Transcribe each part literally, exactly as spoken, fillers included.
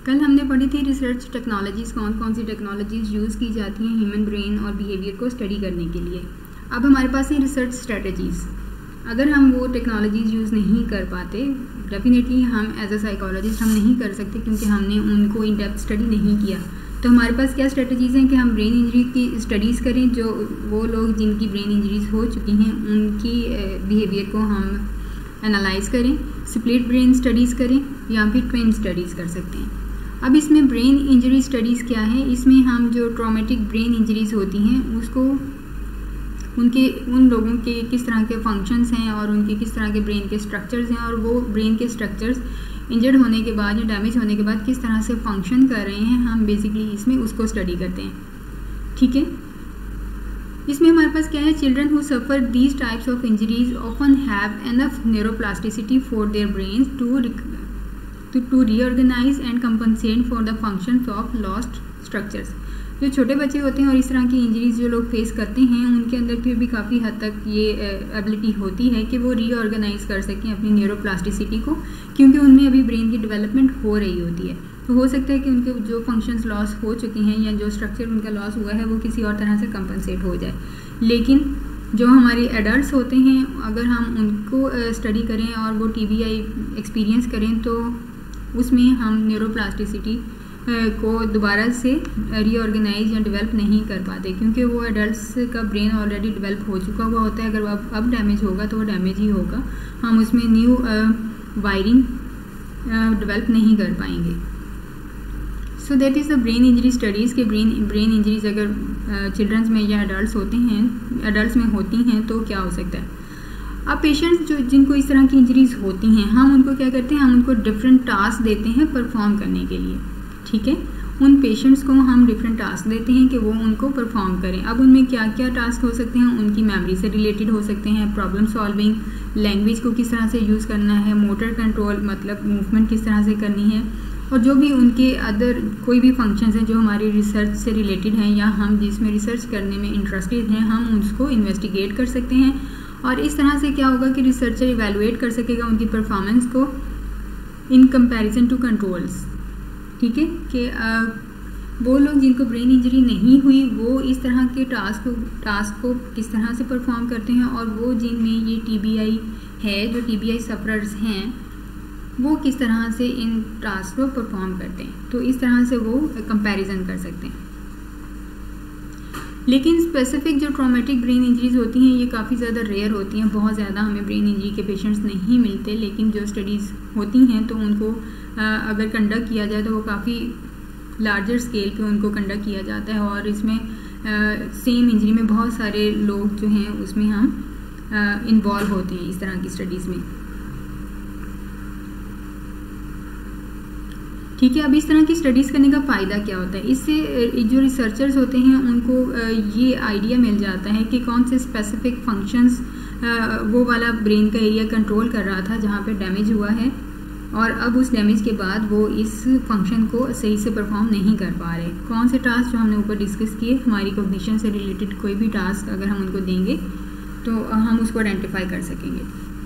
कल हमने पढ़ी थी रिसर्च टेक्नोलॉजीज़, कौन कौन सी टेक्नोलॉजीज़ यूज़ की जाती हैं ह्यूमन ब्रेन और बिहेवियर को स्टडी करने के लिए। अब हमारे पास है रिसर्च स्ट्रेटजीज़। अगर हम वो टेक्नोलॉजीज़ यूज़ नहीं कर पाते, डेफिनेटली हम एज अ साइकोलॉजिस्ट हम नहीं कर सकते क्योंकि हमने उनको इन डेप्थ स्टडी नहीं किया। तो हमारे पास क्या स्ट्रेटजीज़ हैं कि हम ब्रेन इंजरी की स्टडीज़ करें, जो वो लोग जिनकी ब्रेन इंजरीज हो चुकी हैं उनकी बिहेवियर को हम एनालाइज करें, स्प्लिट ब्रेन स्टडीज़ करें या फिर ट्विन स्टडीज़ कर सकते हैं। अब इसमें ब्रेन इंजरी स्टडीज़ क्या है, इसमें हम जो ट्रॉमेटिक ब्रेन इंजरीज होती हैं उसको उनके उन लोगों के किस तरह के फंक्शंस हैं और उनके किस तरह के ब्रेन के स्ट्रक्चर्स हैं और वो ब्रेन के स्ट्रक्चर्स इंजर्ड होने के बाद या डैमेज होने के बाद किस तरह से फंक्शन कर रहे हैं, हम बेसिकली इसमें उसको स्टडी करते हैं। ठीक है, इसमें हमारे पास क्या है, children who suffer these types of injuries often have enough neuroplasticity for their brain to to, to reorganize and compensate for the functions of lost structures। जो छोटे बच्चे होते हैं और इस तरह की इंजरीज जो लोग फेस करते हैं उनके अंदर फिर भी काफ़ी हद तक ये एबिलिटी होती है कि वो रीऑर्गेनाइज कर सकें अपनी न्यूरोप्लास्टिसिटी को, क्योंकि उनमें अभी ब्रेन की डेवलपमेंट हो रही होती है। तो हो सकता है कि उनके जो फंक्शंस लॉस हो चुके हैं या जो स्ट्रक्चर उनका लॉस हुआ है वो किसी और तरह से कंपनसेट हो जाए। लेकिन जो हमारे एडल्ट्स होते हैं अगर हम उनको स्टडी करें और वो टी बी आई एक्सपीरियंस करें तो उसमें हम न्यूरोप्लास्टिसिटी को दोबारा से रीऑर्गेनाइज या डेवलप नहीं कर पाते, क्योंकि वो एडल्ट्स का ब्रेन ऑलरेडी डेवलप हो चुका हुआ होता है। अगर वो अब अब डैमेज होगा तो वो डैमेज ही होगा, हम उसमें न्यू वायरिंग डेवलप नहीं कर पाएंगे। So that is the brain injury studies के ब्रेन ब्रेन इंजरीज अगर चिल्ड्रंस uh, में या एडल्ट्स होते हैं एडल्ट्स में होती हैं तो क्या हो सकता है। अब पेशेंट्स जो जिनको इस तरह की इंजरीज होती हैं हम उनको क्या करते हैं, हम उनको डिफरेंट टास्क देते हैं परफॉर्म करने के लिए। ठीक है, उन पेशेंट्स को हम डिफरेंट टास्क देते हैं कि वो उनको परफॉर्म करें। अब उनमें क्या क्या टास्क हो सकते हैं, उनकी मेमोरी से रिलेटेड हो सकते हैं, प्रॉब्लम सॉल्विंग, लैंग्वेज को किस तरह से यूज़ करना है, मोटर कंट्रोल मतलब मूवमेंट किस तरह से करनी है, और जो भी उनके अदर कोई भी फंक्शंस हैं जो हमारी रिसर्च से रिलेटेड हैं या हम जिसमें रिसर्च करने में इंटरेस्टेड हैं हम उसको इन्वेस्टिगेट कर सकते हैं। और इस तरह से क्या होगा कि रिसर्चर इवैल्यूएट कर सकेगा उनकी परफॉर्मेंस को इन कंपैरिजन टू कंट्रोल्स। ठीक है, कि वो लोग जिनको ब्रेन इंजरी नहीं हुई वो इस तरह के टास्क टास्क को किस तरह से परफॉर्म करते हैं और वो जिनमें ये टीबीआई है, जो टीबीआई सफरर्स हैं, वो किस तरह से इन टास्क को परफॉर्म करते हैं। तो इस तरह से वो कंपैरिजन कर सकते हैं। लेकिन स्पेसिफिक जो ट्रॉमेटिक ब्रेन इंजरीज होती हैं ये काफ़ी ज़्यादा रेयर होती हैं, बहुत ज़्यादा हमें ब्रेन इंजरी के पेशेंट्स नहीं मिलते। लेकिन जो स्टडीज़ होती हैं तो उनको अगर कंडक्ट किया जाए तो वो काफ़ी लार्जर स्केल पे उनको कंडक्ट किया जाता है और इसमें सेम इंजरी में बहुत सारे लोग जो हैं उसमें हम इन्वॉल्व होते हैं इस तरह की स्टडीज़ में। ठीक है, अब इस तरह की स्टडीज़ करने का फ़ायदा क्या होता है, इससे जो रिसर्चर्स होते हैं उनको ये आइडिया मिल जाता है कि कौन से स्पेसिफिक फंक्शंस वो वाला ब्रेन का एरिया कंट्रोल कर रहा था जहाँ पे डैमेज हुआ है और अब उस डैमेज के बाद वो इस फंक्शन को सही से परफॉर्म नहीं कर पा रहे। कौन से टास्क जो हमने ऊपर डिस्कस किए, हमारी कॉग्निशन से रिलेटेड कोई भी टास्क अगर हम उनको देंगे तो हम उसको आइडेंटिफाई कर सकेंगे।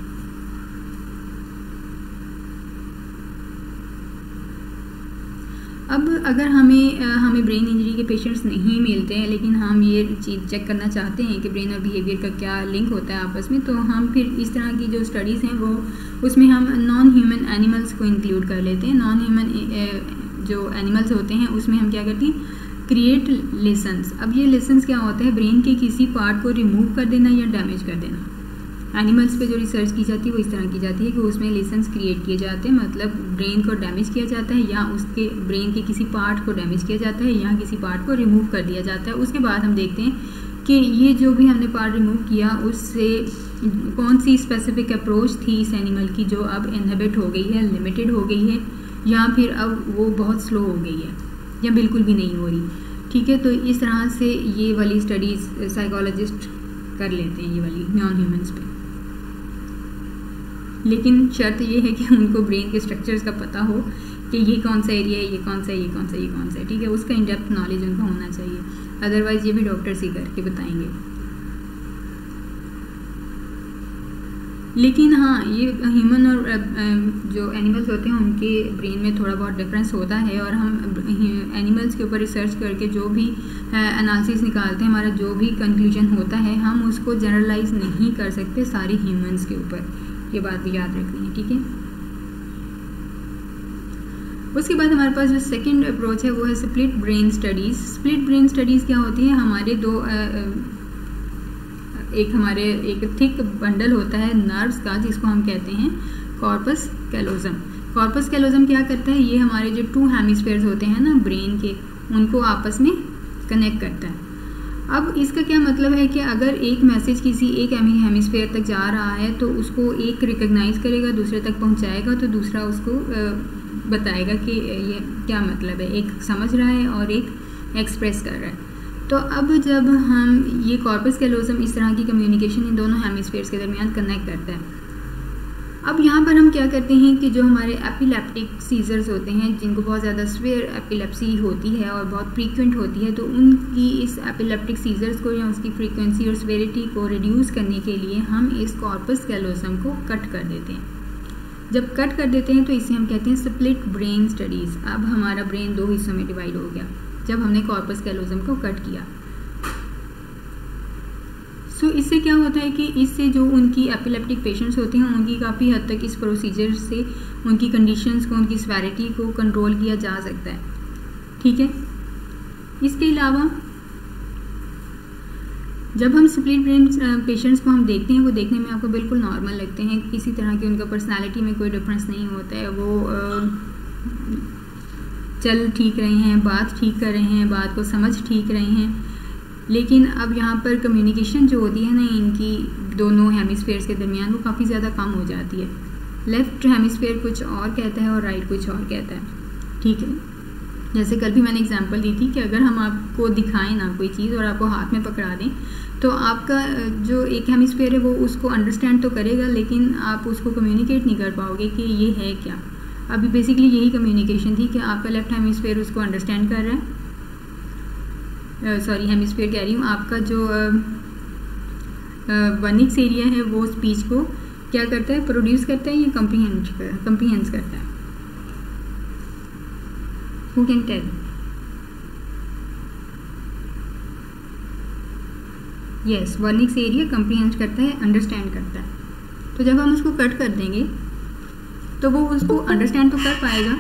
अब अगर हमें हमें ब्रेन इंजरी के पेशेंट्स नहीं मिलते हैं लेकिन हम ये चीज़ चेक करना चाहते हैं कि ब्रेन और बिहेवियर का क्या लिंक होता है आपस में, तो हम फिर इस तरह की जो स्टडीज़ हैं वो उसमें हम नॉन ह्यूमन एनिमल्स को इंक्लूड कर लेते हैं। नॉन ह्यूमन जो एनिमल्स होते हैं उसमें हम क्या करते हैं, क्रिएट लेसन्स। अब ये लेसन्स क्या होता है, ब्रेन के किसी पार्ट को रिमूव कर देना या डैमेज कर देना। एनिमल्स पे जो रिसर्च की जाती है वो इस तरह की जाती है कि उसमें लेसन्स क्रिएट किए जाते हैं, मतलब ब्रेन को डैमेज किया जाता है या उसके ब्रेन के किसी पार्ट को डैमेज किया जाता है या किसी पार्ट को रिमूव कर दिया जाता है। उसके बाद हम देखते हैं कि ये जो भी हमने पार्ट रिमूव किया उससे कौन सी स्पेसिफिक अप्रोच थी इस एनिमल की जो अब इनहिबिट हो गई है, लिमिटेड हो गई है, या फिर अब वो बहुत स्लो हो गई है या बिल्कुल भी नहीं हो रही। ठीक है, तो इस तरह से ये वाली स्टडीज़ साइकोलॉजिस्ट कर लेते हैं ये वाली नॉन ह्यूमन्स पे। लेकिन शर्त ये है कि उनको ब्रेन के स्ट्रक्चर्स का पता हो कि ये कौन सा एरिया है, ये कौन सा ये कौन सा ये कौन सा है। ठीक है, उसका इन डेप्थ नॉलेज उनको होना चाहिए, अदरवाइज ये भी डॉक्टर्स ही करके बताएंगे। लेकिन हाँ, ये ह्यूमन और जो एनिमल्स होते हैं उनके ब्रेन में थोड़ा बहुत डिफरेंस होता है, और हम एनिमल्स के ऊपर रिसर्च करके जो भी एनालिसिस निकालते हैं, हमारा जो भी कंक्लूजन होता है, हम उसको जनरलाइज नहीं कर सकते सारे ह्यूमंस के ऊपर। ये बात भी याद रखनी है, ठीक है। उसके बाद हमारे पास जो सेकंड अप्रोच है वो है split brain studies. Split brain studies क्या होती है? हमारे दो आ, एक हमारे एक थिक बंडल होता है नर्व्स का, जिसको हम कहते हैं कॉर्पस कैलोजम। कॉर्पस कैलोजम क्या करता है? ये हमारे जो टू हेमिस्फेयर्स होते हैं ना ब्रेन के, उनको आपस में कनेक्ट करता है। अब इसका क्या मतलब है कि अगर एक मैसेज किसी एक हेमिस्फेयर तक जा रहा है तो उसको एक रिकग्नाइज करेगा, दूसरे तक पहुंचाएगा, तो दूसरा उसको बताएगा कि ये क्या मतलब है, एक समझ रहा है और एक एक्सप्रेस कर रहा है। तो अब जब हम ये कॉर्पस कैलोजम इस तरह की कम्युनिकेशन इन दोनों हेमिस्फेयर्स के दरमियान कनेक्ट करता है। अब यहाँ पर हम क्या करते हैं कि जो हमारे एपिलेप्टिक सीजर्स होते हैं, जिनको बहुत ज़्यादा स्वेयर एपिलेप्सी होती है और बहुत फ्रीक्वेंट होती है, तो उनकी इस एपिलेप्टिक सीजर्स को या उसकी फ्रीक्वेंसी और स्वेरिटी को रिड्यूस करने के लिए हम इस कॉर्पस कैलोजम को कट कर देते हैं। जब कट कर देते हैं तो इसे हम कहते हैं स्प्लिट ब्रेन स्टडीज़। अब हमारा ब्रेन दो हिस्सों में डिवाइड हो गया जब हमने कॉर्पस कैलोजम को कट किया। सो so, इससे क्या होता है कि इससे जो उनकी एपिलेप्टिक पेशेंट्स होते हैं उनकी काफ़ी हद तक इस प्रोसीजर से उनकी कंडीशंस को, उनकी स्वेरिटी को कंट्रोल किया जा सकता है, ठीक है। इसके अलावा जब हम स्प्लिट ब्रेन पेशेंट्स को हम देखते हैं, वो देखने में आपको बिल्कुल नॉर्मल लगते हैं, किसी तरह की उनका पर्सनालिटी में कोई डिफरेंस नहीं होता है। वो आ, चल ठीक रहे हैं, बात ठीक कर रहे हैं, बात को समझ ठीक रहे हैं, लेकिन अब यहाँ पर कम्युनिकेशन जो होती है ना इनकी दोनों हेमिस्फेयर्स के दरमियान, वो काफ़ी ज़्यादा कम हो जाती है। लेफ़्ट हेमिस्फेयर कुछ और कहता है और राइट कुछ और कहता है, ठीक है। जैसे कल भी मैंने एग्जांपल दी थी कि अगर हम आपको दिखाएं ना कोई चीज़ और आपको हाथ में पकड़ा दें, तो आपका जो एक हेमिस्फेयर है वो उसको अंडरस्टैंड तो करेगा, लेकिन आप उसको कम्युनिकेट नहीं कर पाओगे कि ये है क्या। अभी बेसिकली यही कम्युनिकेशन थी कि आपका लेफ्ट हेमिस्फेयर उसको अंडरस्टैंड कर रहा है, सॉरी हेमिस्फेयर कह रही हूँ, आपका जो वर्निक्स एरिया है वो स्पीच को क्या करता है, प्रोड्यूस करता है, ये कम्प्रीहेंड कम्प्रीहेंस करता है। Who can tell? Yes, Wernicke's area comprehend करता है, अंडरस्टैंड करता है। तो जब हम उसको कट कर देंगे तो वो उसको अंडरस्टैंड तो कर पाएगा,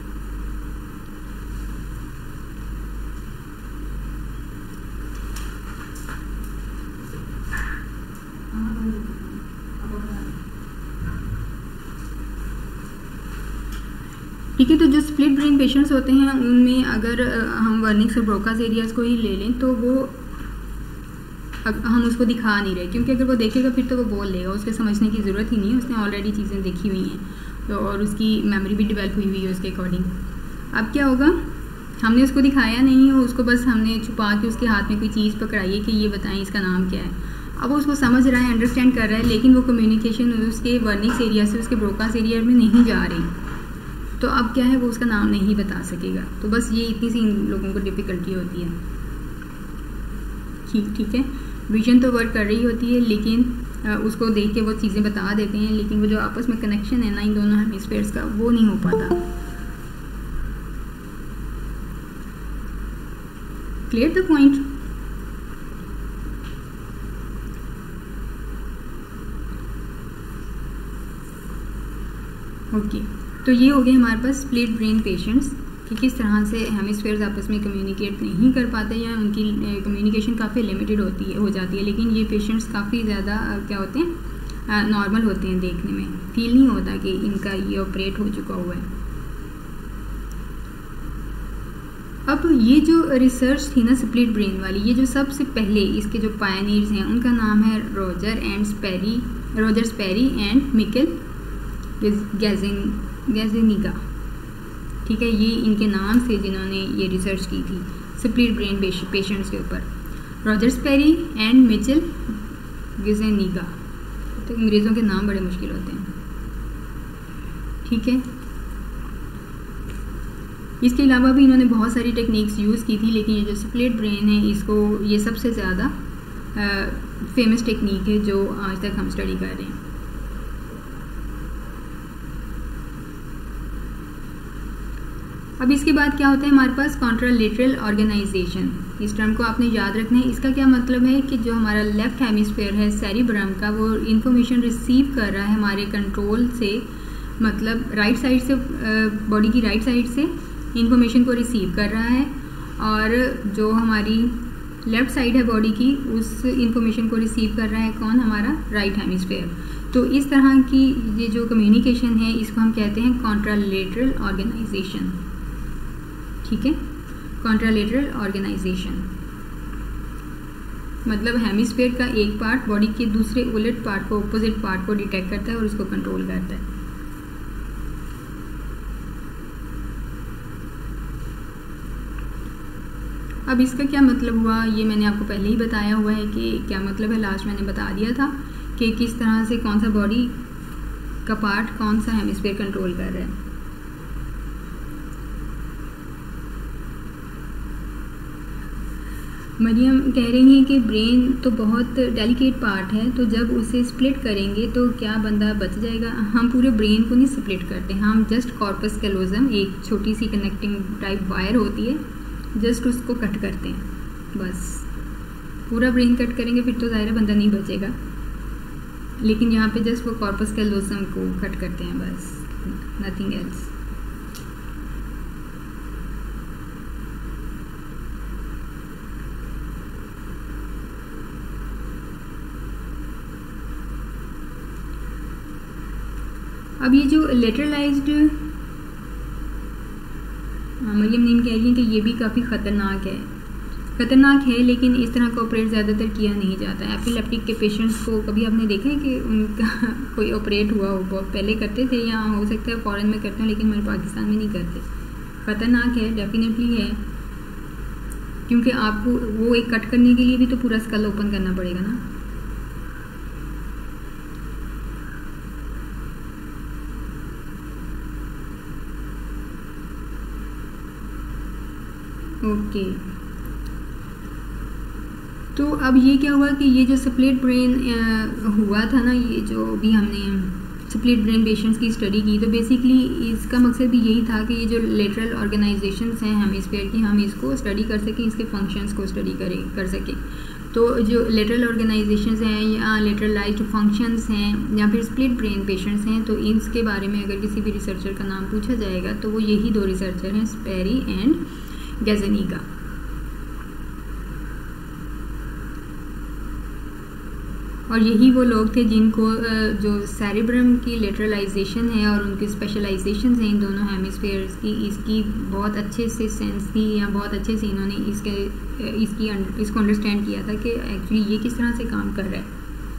ठीक है। तो जो स्प्लिट ब्रेन पेशेंट्स होते हैं उनमें अगर हम वर्निक्स और ब्रोकास एरियाज को ही ले लें तो वो हम उसको दिखा नहीं रहे, क्योंकि अगर वो देखेगा फिर तो वो बोल लेगा, उसके समझने की ज़रूरत ही नहीं है, उसने ऑलरेडी चीज़ें देखी हुई हैं तो और उसकी मेमोरी भी डेवलप हुई हुई है उसके अकॉर्डिंग। अब क्या होगा, हमने उसको दिखाया नहीं है, उसको बस हमने छुपा के उसके हाथ में कोई चीज़ पकड़ाई है कि ये बताएं इसका नाम क्या है। अब वो उसको समझ रहा है, अंडरस्टैंड कर रहा है, लेकिन वो कम्युनिकेशन उसके वर्निक्स एरिया से उसके ब्रोकास एरिया में नहीं जा रही, तो अब क्या है, वो उसका नाम नहीं बता सकेगा। तो बस ये इतनी सी इन लोगों को डिफ़िकल्टी होती है, ठीक ठीक है। विजन तो वर्क कर रही होती है, लेकिन उसको देख के वो चीज़ें बता देते हैं, लेकिन वो जो आपस में कनेक्शन है ना इन दोनों हेमिस्फेयर्स का, वो नहीं हो पाता। Clear the point? ओके, तो ये हो गए हमारे पास स्प्लिट ब्रेन पेशेंट्स कि किस तरह से हेमिस्फेयर्स आपस में कम्युनिकेट नहीं कर पाते या उनकी कम्युनिकेशन काफ़ी लिमिटेड होती है हो जाती है, लेकिन ये पेशेंट्स काफ़ी ज़्यादा क्या होते हैं, नॉर्मल होते हैं, देखने में फील नहीं होता कि इनका ये ऑपरेट हो चुका हुआ है। अब ये जो रिसर्च थी ना स्प्लिट ब्रेन वाली, ये जो सबसे पहले इसके जो पायनियर्स हैं उनका नाम है Roger and Sperry Roger Sperry and Michael Gazzaniga, ठीक है। ये इनके नाम से जिन्होंने ये रिसर्च की थी स्प्लिट ब्रेन पेशेंट्स के ऊपर, Roger Sperry and Michael Gazzaniga. तो अंग्रेज़ों के नाम बड़े मुश्किल होते हैं, ठीक है। इसके अलावा भी इन्होंने बहुत सारी टेक्निक्स यूज़ की थी, लेकिन ये जो स्प्लिट ब्रेन है इसको ये सबसे ज़्यादा फेमस टेक्निक है जो आज तक हम स्टडी कर रहे हैं। अब इसके बाद क्या होता है हमारे पास कॉन्ट्रालेटरल ऑर्गेनाइजेशन। इस टर्म को आपने याद रखना है। इसका क्या मतलब है कि जो हमारा लेफ्ट हेमिस्फीयर है सेरिब्रम का, वो इंफॉर्मेशन रिसीव कर रहा है हमारे कंट्रोल से, मतलब राइट साइड से, बॉडी की राइट साइड से इंफॉर्मेशन को रिसीव कर रहा है, और जो हमारी लेफ्ट साइड है बॉडी की उस इंफॉर्मेशन को रिसीव कर रहा है कौन, हमारा राइट हेमिस्फीयर। तो इस तरह की ये जो कम्युनिकेशन है इसको हम कहते हैं कॉन्ट्रालेटरल ऑर्गेनाइजेशन। ठीक है, कॉन्ट्रालेटरल ऑर्गेनाइजेशन मतलब हेमिस्फीयर का एक पार्ट बॉडी के दूसरे उलट पार्ट को, ऑपोजिट पार्ट को डिटेक्ट करता है और उसको कंट्रोल करता है। अब इसका क्या मतलब हुआ, ये मैंने आपको पहले ही बताया हुआ है कि क्या मतलब है, लास्ट मैंने बता दिया था कि किस तरह से कौन सा बॉडी का पार्ट कौन सा हेमिस्फीयर कंट्रोल कर रहा है। मरियम कह रही हैं कि ब्रेन तो बहुत डेलिकेट पार्ट है, तो जब उसे स्प्लिट करेंगे तो क्या बंदा बच जाएगा? हम पूरे ब्रेन को नहीं स्प्लिट करते, हम जस्ट कॉर्पस कैलोजम, एक छोटी सी कनेक्टिंग टाइप वायर होती है, जस्ट उसको कट करते हैं बस। पूरा ब्रेन कट करेंगे फिर तो ज़ाहिर है बंदा नहीं बचेगा, लेकिन यहाँ पे जस्ट वो कॉर्पस कैलोजम को कट करते हैं बस, नथिंग एल्स। अब ये जो लेटरलाइज्ड, मरियम नीम कह रही है कि ये भी काफ़ी ख़तरनाक है। ख़तरनाक है लेकिन इस तरह का ऑपरेट ज़्यादातर किया नहीं जाता है। एपिलेप्टिक के पेशेंट्स को कभी आपने देखा है कि उनका कोई ऑपरेट हुआ हो? बहुत पहले करते थे, या हो सकता है फ़ॉरेन में करते हैं, लेकिन हमारे पाकिस्तान में नहीं करते। ख़तरनाक है, डेफिनेटली है, क्योंकि आपको वो एक कट करने के लिए भी तो पूरा स्कल ओपन करना पड़ेगा ना। Okay okay. तो अब ये क्या हुआ कि ये जो स्प्लिट ब्रेन हुआ था ना, ये जो भी हमने स्प्लिट ब्रेन पेशेंट्स की स्टडी की, तो बेसिकली इसका मकसद भी यही था कि ये जो लेटरल ऑर्गेनाइजेशंस हैं हेमिस्फीयर की, हम इसको स्टडी कर सकें, इसके फंक्शंस को स्टडी करें कर सकें। तो जो लेटरल ऑर्गेनाइजेशंस हैं या लेटरलाइज्ड फंक्शंस हैं या फिर स्प्लिट ब्रेन पेशेंट्स हैं, तो इसके बारे में अगर किसी भी रिसर्चर का नाम पूछा जाएगा तो वो यही दो रिसर्चर हैं, स्पेरी एंड गैज़ेनिगा। और यही वो लोग थे जिनको जो सेरिब्रम की लेटरलाइजेशन है और उनकी स्पेशलाइजेशन है इन दोनों हेमिस्फीयर्स की, इसकी बहुत अच्छे से सेंस थी, या बहुत अच्छे से इन्होंने इसके इसकी इसको अंडरस्टैंड किया था कि एक्चुअली ये किस तरह से काम कर रहा है।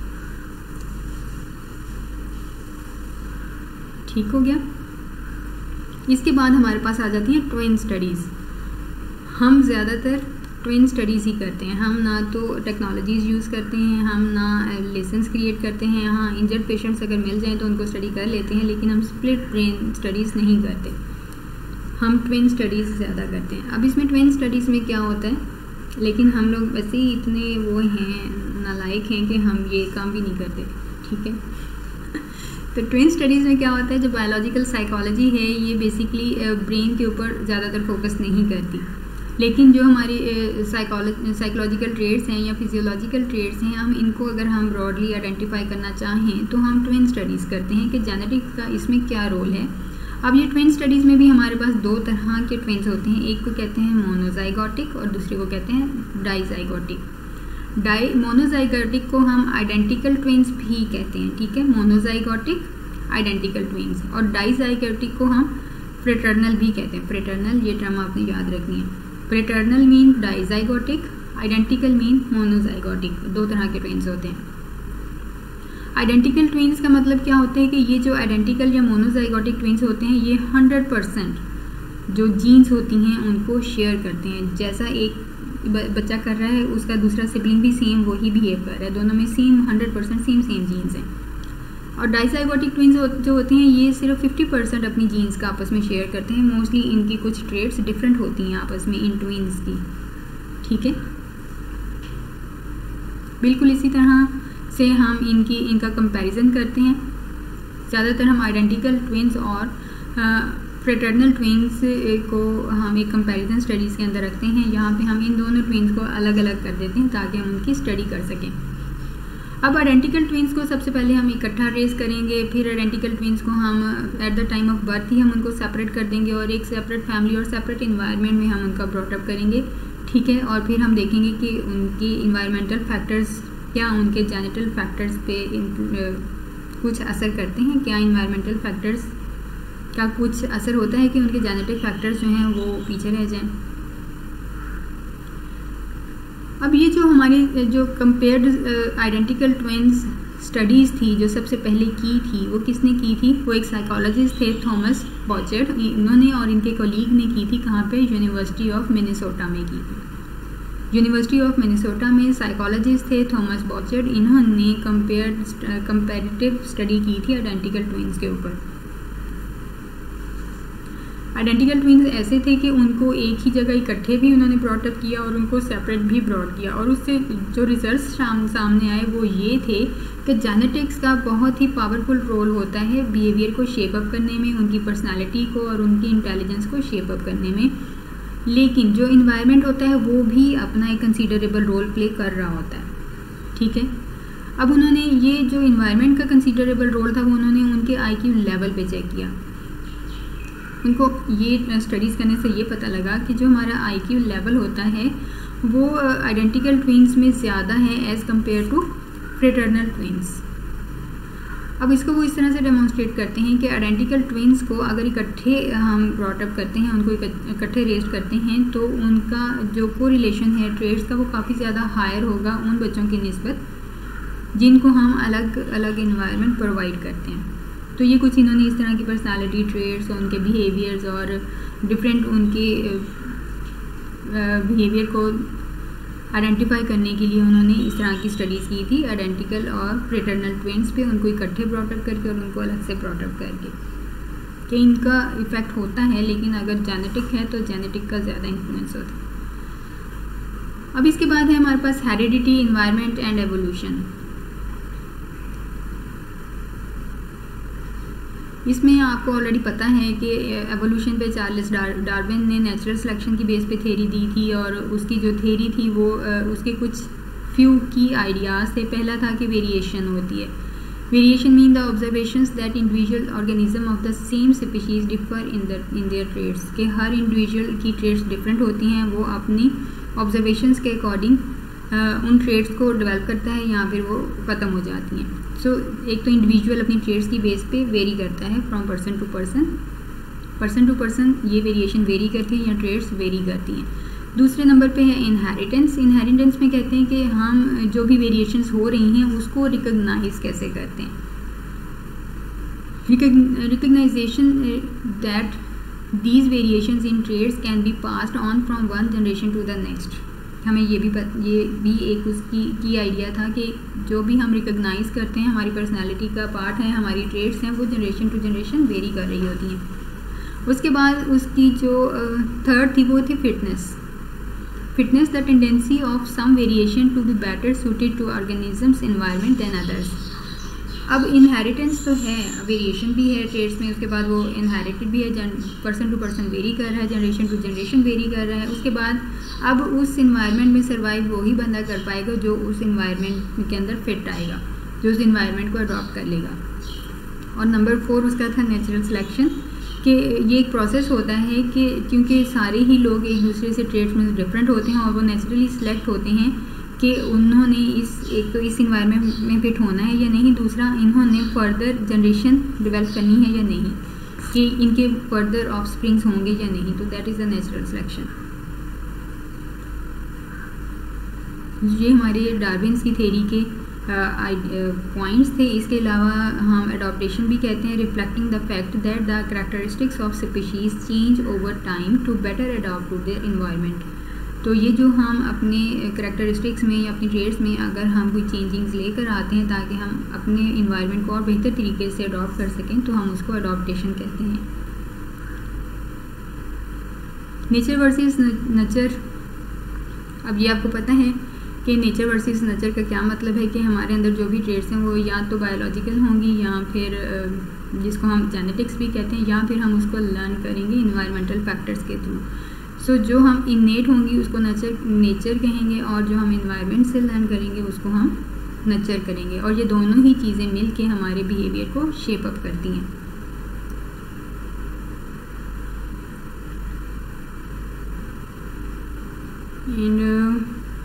ठीक हो गया। इसके बाद हमारे पास आ जाती हैं ट्विन स्टडीज़। हम ज़्यादातर ट्विन स्टडीज़ ही करते हैं, हम ना तो टेक्नोलॉजीज़ यूज़ करते हैं, हम ना लेसन्स क्रिएट करते हैं। हाँ, इंजर्ड पेशेंट्स अगर मिल जाएं तो उनको स्टडी कर लेते हैं, लेकिन हम स्प्लिट ब्रेन स्टडीज़ नहीं करते, हम ट्विन स्टडीज़ ज़्यादा करते हैं। अब इसमें ट्विन स्टडीज़ में क्या होता है, लेकिन हम लोग वैसे ही इतने वो हैं, नालायक हैं कि हम ये काम भी नहीं करते। ठीक है। तो ट्विन स्टडीज़ में क्या होता है, जो बायोलॉजिकल साइकोलॉजी है ये बेसिकली ब्रेन के ऊपर ज़्यादातर फोकस नहीं करती, लेकिन जो हमारी साइकोलॉजिकल ट्रेड्स हैं या फिजियोलॉजिकल ट्रेड्स हैं, हम इनको अगर हम ब्रॉडली आइडेंटिफाई करना चाहें तो हम ट्विन स्टडीज़ करते हैं कि जेनेटिक्स का इसमें क्या रोल है। अब ये ट्विन स्टडीज़ में भी हमारे पास दो तरह के ट्विन्स होते हैं, एक को कहते हैं मोनोजाइगोटिक और दूसरे को कहते हैं डाइजाइगोटिक। डाई मोनोजाइगोटिक को हम आइडेंटिकल ट्विन्स भी कहते हैं। ठीक है, मोनोजाइगोटिक आइडेंटिकल ट्विन्स, और डाइजाइगोटिक को हम फ्रेटर्नल भी कहते हैं। फ्रेटर्नल ये टर्म आपने याद रखनी है। Fraternal mean dizygotic, identical mean monozygotic. दो तरह के ट्विन्स होते हैं। आइडेंटिकल ट्विन्स का मतलब क्या होता है कि ये जो आइडेंटिकल या मोनोजाइगोटिक ट्विन्स होते हैं ये हंड्रेड परसेंट जो जीन्स होती हैं उनको शेयर करते हैं। जैसा एक बच्चा कर रहा है उसका दूसरा सिबलिंग भी सेम वही बिहेव कर रहा है, दोनों में same hundred percent same same genes हैं। और डाइजाइगोटिक ट्विन्स जो होते हैं ये सिर्फ फिफ्टी परसेंट अपनी जीन्स का आपस में शेयर करते हैं। मोस्टली इनकी कुछ ट्रेड्स डिफरेंट होती हैं आपस में इन ट्विन्स की। ठीक है, बिल्कुल इसी तरह से हम इनकी इनका कंपैरिजन करते हैं। ज़्यादातर हम आइडेंटिकल ट्विन्स और फ्रेटर्नल ट्विन्स को हम एक कंपैरिजन स्टडीज़ के अंदर रखते हैं। यहाँ पे हम इन दोनों ट्विन्स को अलग अलग कर देते हैं ताकि हम उनकी स्टडी कर सकें। अब आइडेंटिकल ट्विन्स को सबसे पहले हम इकट्ठा ट्रेस करेंगे, फिर आइडेंटिकल ट्विन्स को हम at the time of birth ही हम उनको सेपरेट कर देंगे और एक सेपरेट फैमिली और सेपरेट इन्वायरमेंट में हम उनका ब्रॉटअप करेंगे, ठीक है। और फिर हम देखेंगे कि उनकी इन्वायरमेंटल फैक्टर्स क्या उनके जेनेटल फैक्टर्स पे कुछ असर करते हैं, क्या इन्वायरमेंटल फैक्टर्स का कुछ असर होता है कि उनके जेनेटिक फैक्टर्स जो हैं वो पीछे रह जाएं। अब ये जो हमारी जो कंपेयर्ड आइडेंटिकल ट्विन्स स्टडीज़ थी जो सबसे पहले की थी वो किसने की थी? वो एक साइकोलॉजिस्ट थे, थॉमस बॉचर्ड। इन्होंने और इनके कोलीग ने की थी कहाँ पे? यूनिवर्सिटी ऑफ मिनेसोटा में की थी। यूनिवर्सिटी ऑफ मिनेसोटा में साइकोलॉजिस्ट थे थॉमस बॉचर्ड। इन्होंने कंपेयर कंपेरेटिव स्टडी की थी आइडेंटिकल ट्विन्स के ऊपर। आइडेंटिकल ट्विन्स ऐसे थे कि उनको एक ही जगह इकट्ठे भी उन्होंने ब्रॉटअप किया और उनको सेपरेट भी ब्रॉट किया, और उससे जो रिजल्ट्स सामने आए वो ये थे कि जेनेटिक्स का बहुत ही पावरफुल रोल होता है बिहेवियर को शेप अप करने में, उनकी पर्सनालिटी को और उनकी इंटेलिजेंस को शेप अप करने में। लेकिन जो इन्वायरमेंट होता है वो भी अपना एक कंसीडरेबल रोल प्ले कर रहा होता है, ठीक है। अब उन्होंने ये जो इन्वायरमेंट का कंसीडरेबल रोल था वो उन्होंने उनके आई क्यू लेवल पे चेक किया। उनको ये स्टडीज़ करने से ये पता लगा कि जो हमारा आई क्यू लेवल होता है वो आइडेंटिकल ट्विन्स में ज़्यादा है as compare to fraternal twins. अब इसको वो इस तरह से डेमोन्स्ट्रेट करते हैं कि आइडेंटिकल ट्विन्स को अगर इकट्ठे हम ब्रॉटअप करते हैं, उनको इकट्ठे रेस्ट करते हैं, तो उनका जो को रिलेशन है ट्रेड्स का वो काफ़ी ज़्यादा हायर होगा उन बच्चों की निस्बत जिनको हम अलग अलग इन्वायरमेंट प्रोवाइड करते हैं। तो ये कुछ इन्होंने इस तरह की पर्सनालिटी ट्रेड्स और उनके बिहेवियर्स और डिफरेंट उनके बिहेवियर को आइडेंटिफाई करने के लिए उन्होंने इस तरह की स्टडीज़ की थी आइडेंटिकल और फ्रेटर्नल ट्विन्स पे, उनको इकट्ठे ब्रॉटअप करके और उनको अलग से ब्रॉटअप करके, कि इनका इफ़ेक्ट होता है, लेकिन अगर जेनेटिक है तो जेनेटिक का ज़्यादा इन्फ्लुएंस होता है। अब इसके बाद है हमारे पास हेरिडिटी, इन्वायरमेंट एंड एवोल्यूशन। इसमें आपको ऑलरेडी पता है कि एवोल्यूशन पे चार्ल्स डार्विन ने नेचुरल सिलेक्शन की बेस पे थ्योरी दी थी, और उसकी जो थ्योरी थी वो उसके कुछ फ्यू की आइडियाज़ थे। पहला था कि वेरिएशन होती है। Variation mean the observations that individual organism of the same species differ in the in their traits, के हर इंडिविजुअल की ट्रेड्स डिफरेंट होती हैं, वो अपनी ऑब्जर्वेशंस के अकॉर्डिंग उन ट्रेड्स को डेवलप करता है या फिर वो ख़त्म हो जाती हैं। सो so, एक तो इंडिविजुअल अपनी ट्रेड्स की बेस पे वेरी करता है from person to person, person to person ये वेरिएशन वेरी करती है या ट्रेड्स वेरी करती हैं। दूसरे नंबर पे है इनहेरिटेंस। इनहेरिटेंस में कहते हैं कि हम जो भी वेरिएशंस हो रही हैं उसको रिकॉग्नाइज कैसे करते हैं। Recognization that these variations in traits can be passed on from one generation to the next. हमें ये भी पत, ये भी एक उसकी की आइडिया था कि जो भी हम रिकॉग्नाइज करते हैं हमारी पर्सनालिटी का पार्ट है, हमारी ट्रेड्स हैं, वो जनरेशन टू जनरेशन वेरी कर रही होती हैं। उसके बाद उसकी जो थर्ड थी वो थी fitness. Fitness the tendency of some variation to be better suited to organisms environment than others. अब इनहेरिटेंस तो है, वेरिएशन भी है ट्रेड्स में, उसके बाद वो इनहेरिटेड भी है, पर्सन टू पर्सन वेरी कर रहा है, जनरेशन टू जनरेशन वेरी कर रहा है। उसके बाद अब उस इन्वायरमेंट में सर्वाइव वही बंदा कर पाएगा जो उस इन्वायरमेंट के अंदर फिट आएगा, जो उस इन्वायरमेंट को अडॉप्ट कर लेगा। और नंबर फोर उसका था नेचुरल सिलेक्शन, कि ये एक प्रोसेस होता है कि क्योंकि सारे ही लोग एक दूसरे से ट्रेड्स में डिफरेंट होते हैं और वो नेचुरली सिलेक्ट होते हैं कि उन्होंने इस एक तो इस इन्वायरमेंट में फिट होना है या नहीं, दूसरा इन्होंने फर्दर जनरेशन डेवलप करनी है या नहीं, कि इनके फर्दर ऑफ स्प्रिंग्स होंगे या नहीं। तो that is the natural selection. ये हमारे डार्विन्स की थ्योरी के पॉइंट्स थे। इसके अलावा हम अडॉप्टेशन भी कहते हैं, reflecting the fact that the characteristics of species change over time to better adapt to their environment. तो ये जो हम अपने करैक्टरिस्टिक्स में या अपनी ट्रेड्स में अगर हम कोई चेंजिंग्स लेकर आते हैं ताकि हम अपने इन्वायरमेंट को और बेहतर तरीके से अडॉप्ट कर सकें, तो हम उसको अडॉप्टेशन कहते हैं। Nature versus nurture. अब ये आपको पता है कि नेचर वर्सेस नर्चर का क्या मतलब है कि हमारे अंदर जो भी ट्रेड्स हैं वो या तो बायोलॉजिकल होंगी या फिर जिसको हम जेनेटिक्स भी कहते हैं, या फिर हम उसको लर्न करेंगे इन्वायरमेंटल फैक्टर्स के थ्रू। सो so, जो हम इनेट होंगी उसको नर्चर नेचर कहेंगे, और जो हम इन्वायरमेंट से लर्न करेंगे उसको हम नर्चर करेंगे। और ये दोनों ही चीज़ें मिल के हमारे बिहेवियर को शेप अप करती हैं। एंड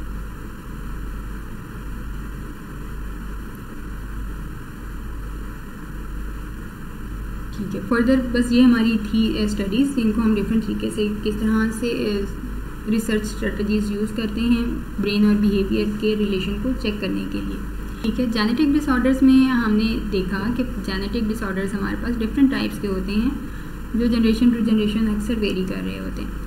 ठीक है, फर्दर बस ये हमारी थी स्टडीज़, इनको हम डिफरेंट तरीके से किस तरह से रिसर्च स्ट्रेटजीज यूज़ करते हैं ब्रेन और बिहेवियर के रिलेशन को चेक करने के लिए। ठीक है, जेनेटिक डिसऑर्डर्स में हमने देखा कि जेनेटिक डिसऑर्डर्स हमारे पास डिफरेंट टाइप्स के होते हैं जो जनरेशन टू जनरेशन अक्सर वेरी कर रहे होते हैं।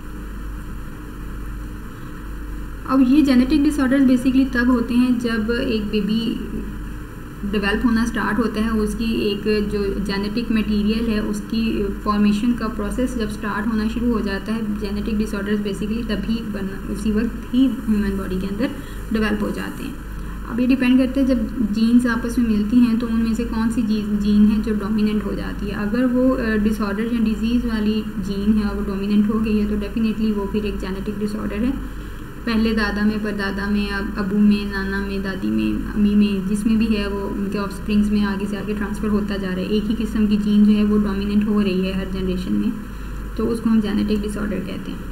अब ये जेनेटिक डिसऑर्डर्स बेसिकली तब होते हैं जब एक बेबी डेवलप होना स्टार्ट होता है, उसकी एक जो जेनेटिक मटेरियल है उसकी फॉर्मेशन का प्रोसेस जब स्टार्ट होना शुरू हो जाता है, जेनेटिक डिसऑर्डर्स बेसिकली तभी बनना उसी वक्त ही ह्यूमन बॉडी के अंदर डेवलप हो जाते हैं। अब ये डिपेंड करता है जब जीन्स आपस में मिलती हैं तो उनमें से कौन सी जीन है जो डोमिनेंट हो जाती है। अगर वो डिसऑर्डर या डिजीज़ वाली जीन है और वो डोमिनेंट हो गई है तो डेफिनेटली वो फिर एक जेनेटिक डिसऑर्डर है। पहले दादा में, परदादा में, अब अबू में, नाना में, दादी में, अम्मी में, जिसमें भी है वो उनके ऑफस्प्रिंग्स में आगे से आगे ट्रांसफ़र होता जा रहा है। एक ही किस्म की जीन जो है वो डोमिनेंट हो रही है हर जनरेशन में, तो उसको हम जेनेटिक डिसऑर्डर कहते हैं।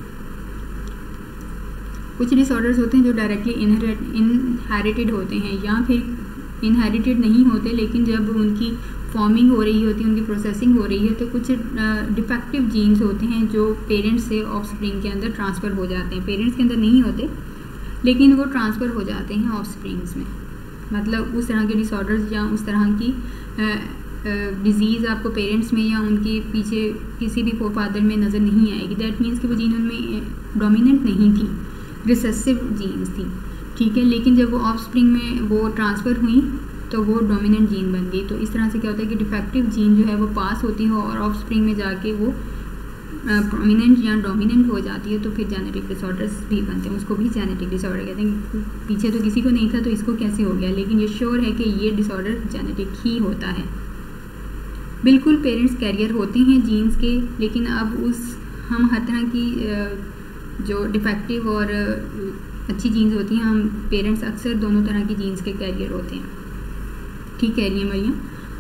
कुछ डिसऑर्डर्स होते हैं जो डायरेक्टली इनहेरिटेड होते हैं या फिर इनहेरिटेड नहीं होते, लेकिन जब उनकी फॉर्मिंग हो रही होती है, उनकी प्रोसेसिंग हो रही है, तो कुछ डिफेक्टिव जीन्स होते हैं जो पेरेंट्स से ऑफस्प्रिंग के अंदर ट्रांसफ़र हो जाते हैं। पेरेंट्स के अंदर नहीं होते लेकिन वो ट्रांसफ़र हो जाते हैं ऑफस्प्रिंग्स में। मतलब उस तरह के डिसऑर्डर्स या उस तरह की डिजीज़ आपको पेरेंट्स में या उनके पीछे किसी भी फोरफादर में नज़र नहीं आएगी। दैट मीन्स कि वो जीन उनमें डोमिनेंट नहीं थी, रिसेसिव जीन्स थी। ठीक है, लेकिन जब वो ऑफस्प्रिंग में वो ट्रांसफ़र हुई तो वो डोमिनेंट जीन बन गई। तो इस तरह से क्या होता है कि डिफेक्टिव जीन जो है वो पास होती है और ऑफस्प्रिंग में जाके वो प्रोमिनेंट या डोमिनेंट हो जाती है, तो फिर जेनेटिक डिसऑर्डर्स भी बनते हैं। उसको भी जेनेटिक डिसऑर्डर कहते हैं। पीछे तो किसी को नहीं था तो इसको कैसे हो गया, लेकिन ये श्योर है कि ये डिसऑर्डर जेनेटिक ही होता है। बिल्कुल पेरेंट्स कैरियर होते हैं जीन्स के, लेकिन अब उस हम हर तरह की जो डिफेक्टिव और अच्छी जीन्स होती हैं, हम पेरेंट्स अक्सर दोनों तरह की जीन्स के कैरियर होते हैं। ठीक कह रही है मरियम।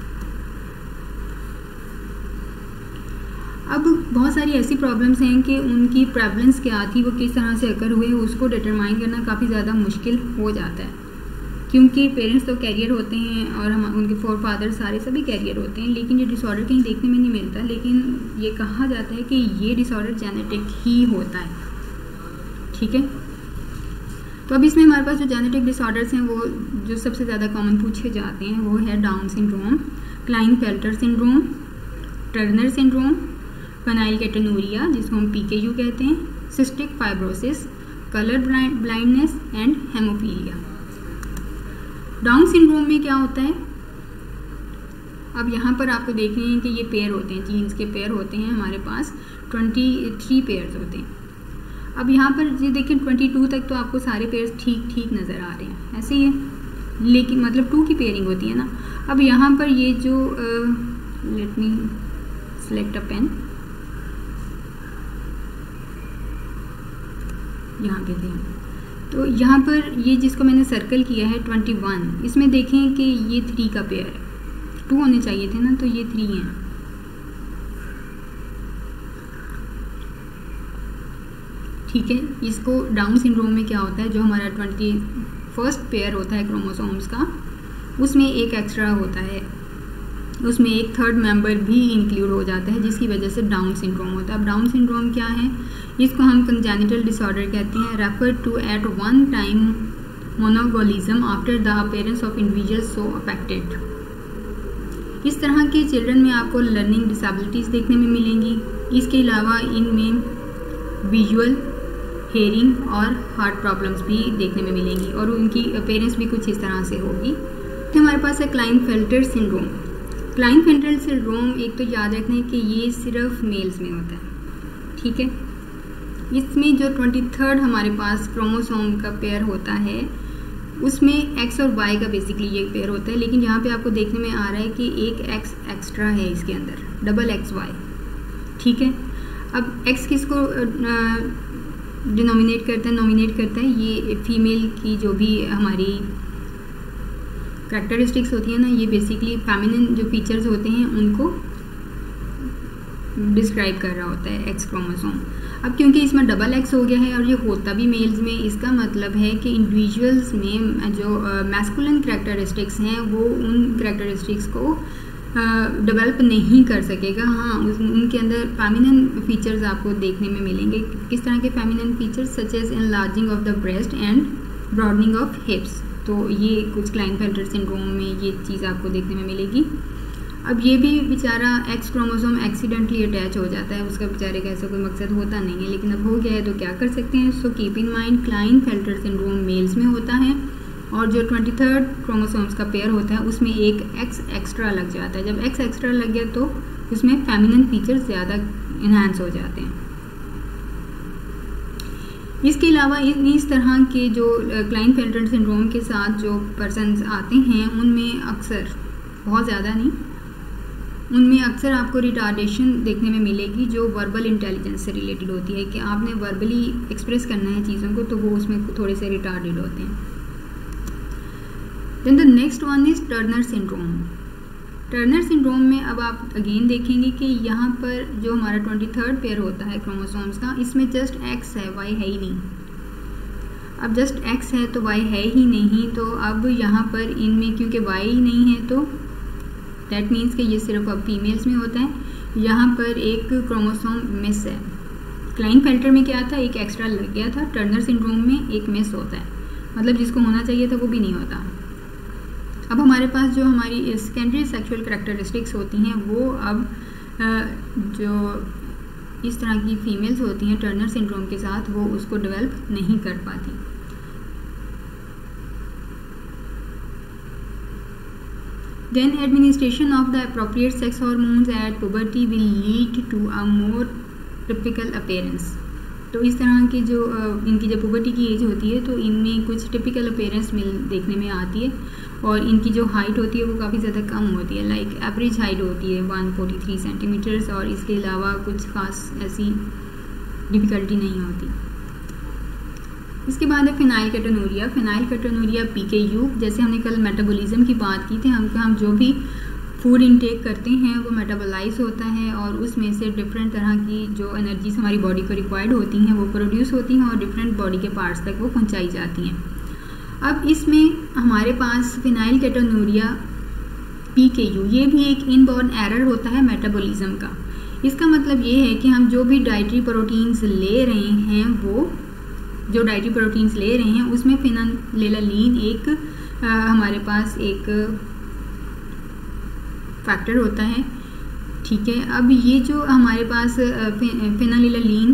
अब बहुत सारी ऐसी प्रॉब्लम्स हैं कि उनकी प्रेवलेंस क्या थी, वो किस तरह से अकर हुए, उसको डिटरमाइन करना काफ़ी ज़्यादा मुश्किल हो जाता है, क्योंकि पेरेंट्स तो कैरियर होते हैं और हम उनके फोर फादर सारे सभी कैरियर होते हैं, लेकिन ये डिसऑर्डर कहीं देखने में नहीं मिलता। लेकिन ये कहा जाता है कि ये डिसऑर्डर जेनेटिक ही होता है। ठीक है, तो अब इसमें हमारे पास जो जेनेटिक डिसऑर्डर्स हैं वो जो सबसे ज़्यादा कॉमन पूछे जाते हैं वो है Down syndrome, Klinefelter syndrome, Turner syndrome, phenylketonuria जिसको हम पी के यू कहते हैं, cystic fibrosis, colour blindness and haemophilia. Down syndrome में क्या होता है, अब यहाँ पर आपको देख रहे हैं कि ये पेयर होते हैं, जीन्स के पेयर होते हैं हमारे पास, ट्वेंटी थ्री पेयर्स होते हैं। अब यहाँ पर ये देखें बाईस तक तो आपको सारे पेयर्स ठीक ठीक नज़र आ रहे हैं, ऐसे ही है, लेकिन मतलब टू की पेयरिंग होती है ना। अब यहाँ पर ये जो let me select a pen, यहाँ पे दें, तो यहाँ पर ये जिसको मैंने सर्कल किया है इक्कीस, इसमें देखें कि ये थ्री का पेयर है, टू होने चाहिए थे ना, तो ये थ्री हैं। ठीक है, इसको डाउन सिंड्रोम में क्या होता है, जो हमारा ट्वेंटी फर्स्ट पेयर होता है क्रोमोसोम्स का, उसमें एक एक्स्ट्रा होता है, उसमें एक थर्ड मेंबर भी इंक्लूड हो जाता है, जिसकी वजह से डाउन सिंड्रोम होता है। अब डाउन सिंड्रोम क्या है, इसको हम कंजेनिटल डिसऑर्डर कहते हैं, refer to at one time mongolism after the appearance of individual so affected. इस तरह के चिल्ड्रन में आपको लर्निंग डिसेबिलिटीज़ देखने में मिलेंगी। इसके अलावा इनमें विजुअल, हेयरिंग और हार्ट प्रॉब्लम्स भी देखने में मिलेंगी और उनकी अपीयरेंस भी कुछ इस तरह से होगी। तो हमारे पास है क्लाइनफेल्टर सिंड्रोम। क्लाइनफेल्टर सिंड्रोम एक तो याद रखना है कि ये सिर्फ मेल्स में होता है। ठीक है, इसमें जो ट्वेंटी थर्ड हमारे पास क्रोमोसोम का पेयर होता है उसमें एक्स और वाई का बेसिकली ये पेयर होता है, लेकिन यहाँ पे आपको देखने में आ रहा है कि एक एक्स एक्स्ट्रा है इसके अंदर, डबल एक्स वाई। ठीक है, अब एक्स किसको डिनोमिनेट करता है, नॉमिनेट करता है, ये फीमेल की जो भी हमारी कैरेक्टरिस्टिक्स होती है ना, ये बेसिकली फेमिनिन जो फीचर्स होते हैं उनको डिस्क्राइब कर रहा होता है एक्स क्रोमोसोम। अब क्योंकि इसमें डबल एक्स हो गया है और ये होता भी मेल्स में, इसका मतलब है कि इंडिविजुअल्स में जो मैस्कुलिन कैरेक्टरिस्टिक्स हैं वो उन कैरेक्टरिस्टिक्स को डेवलप uh, नहीं कर सकेगा। हाँ, उनके अंदर फेमिनिन फीचर्स आपको देखने में मिलेंगे। किस तरह के feminine features? Such as enlarging of the breast and broadening of hips. तो ये कुछ क्लाइनफेल्टर सिंड्रोम में ये चीज़ आपको देखने में मिलेगी। अब ये भी बेचारा एक्स क्रोमोसोम एक्सीडेंटली अटैच हो जाता है, उसका बेचारे का ऐसा कोई मकसद होता नहीं है, लेकिन अब हो गया है तो क्या कर सकते हैं। So keep in mind Klinefelter syndrome males में होता है और जो ट्वेंटी थर्ड क्रोमोसोम्स का पेयर होता है उसमें एक एक्स एक्स्ट्रा लग जाता है। जब एक्स एक्स्ट्रा लग गया तो उसमें फेमिनिन फीचर्स ज़्यादा इन्हांस हो जाते हैं। इसके अलावा इस तरह के जो क्लाइनफेल्टर सिंड्रोम के साथ जो पर्सन्स आते हैं उनमें अक्सर, बहुत ज़्यादा नहीं, उनमें अक्सर आपको रिटार्डेशन देखने में मिलेगी जो वर्बल इंटेलिजेंस से रिलेटेड होती है, कि आपने वर्बली एक्सप्रेस करना है चीज़ों को, तो वो उसमें थोड़े से रिटार्डेड होते हैं। Then the next one is Turner syndrome. Turner syndrome में अब आप अगेन देखेंगे कि यहाँ पर जो हमारा ट्वेंटी थर्ड पेयर होता है क्रोमोसोम्स का, इसमें जस्ट एक्स है, वाई है ही नहीं। अब जस्ट एक्स है तो वाई है ही नहीं, तो अब यहाँ पर इनमें क्योंकि वाई ही नहीं है तो दैट मीन्स कि ये सिर्फ अब फीमेल्स में होता है। यहाँ पर एक क्रोमोसोम मिस है। क्लाइनफेल्टर में क्या था, एक एक्स्ट्रा लग गया था, टर्नर सिंड्रोम में एक मिस होता है, मतलब जिसको होना चाहिए था वो भी नहीं होता। अब हमारे पास जो हमारी सेकेंडरी सेक्सुअल कैरेक्टरिस्टिक्स होती हैं वो अब जो इस तरह की फीमेल्स होती हैं टर्नर सिंड्रोम के साथ, वो उसको डेवलप नहीं कर पाती। Then administration of the appropriate sex hormones at puberty will lead to a more typical appearance। तो इस तरह की जो इनकी जब पुबर्टी की एज होती है तो इनमें कुछ टिपिकल अपीयरेंस मिल देखने में आती है और इनकी जो हाइट होती है वो काफ़ी ज़्यादा कम होती है, लाइक एवरेज हाइट होती है वन फोर्टी थ्री सेंटीमीटर्स, और इसके अलावा कुछ खास ऐसी डिफ़िकल्टी नहीं होती। इसके बाद है phenylketonuria. Phenylketonuria P K U, जैसे हमने कल मेटाबॉलिज्म की बात की थी, हम हम जो भी फूड इनटेक करते हैं वो मेटाबोलाइज होता है और उसमें से डिफरेंट तरह की जो एनर्जीज हमारी बॉडी को रिक्वायर्ड होती हैं वो प्रोड्यूस होती हैं और डिफरेंट बॉडी के पार्ट्स तक वो पहुंचाई जाती हैं। अब इसमें हमारे पास phenylketonuria P K U, ये भी एक इनबॉर्न एरर होता है मेटाबॉलिज्म का। इसका मतलब ये है कि हम जो भी डाइटरी प्रोटीन्स ले रहे हैं वो जो डाइटरी प्रोटीन्स ले रहे हैं उसमें फिनाइलेलानीन एक आ, हमारे पास एक फैक्टर होता है। ठीक है, अब ये जो हमारे पास फिनाइलेलानीन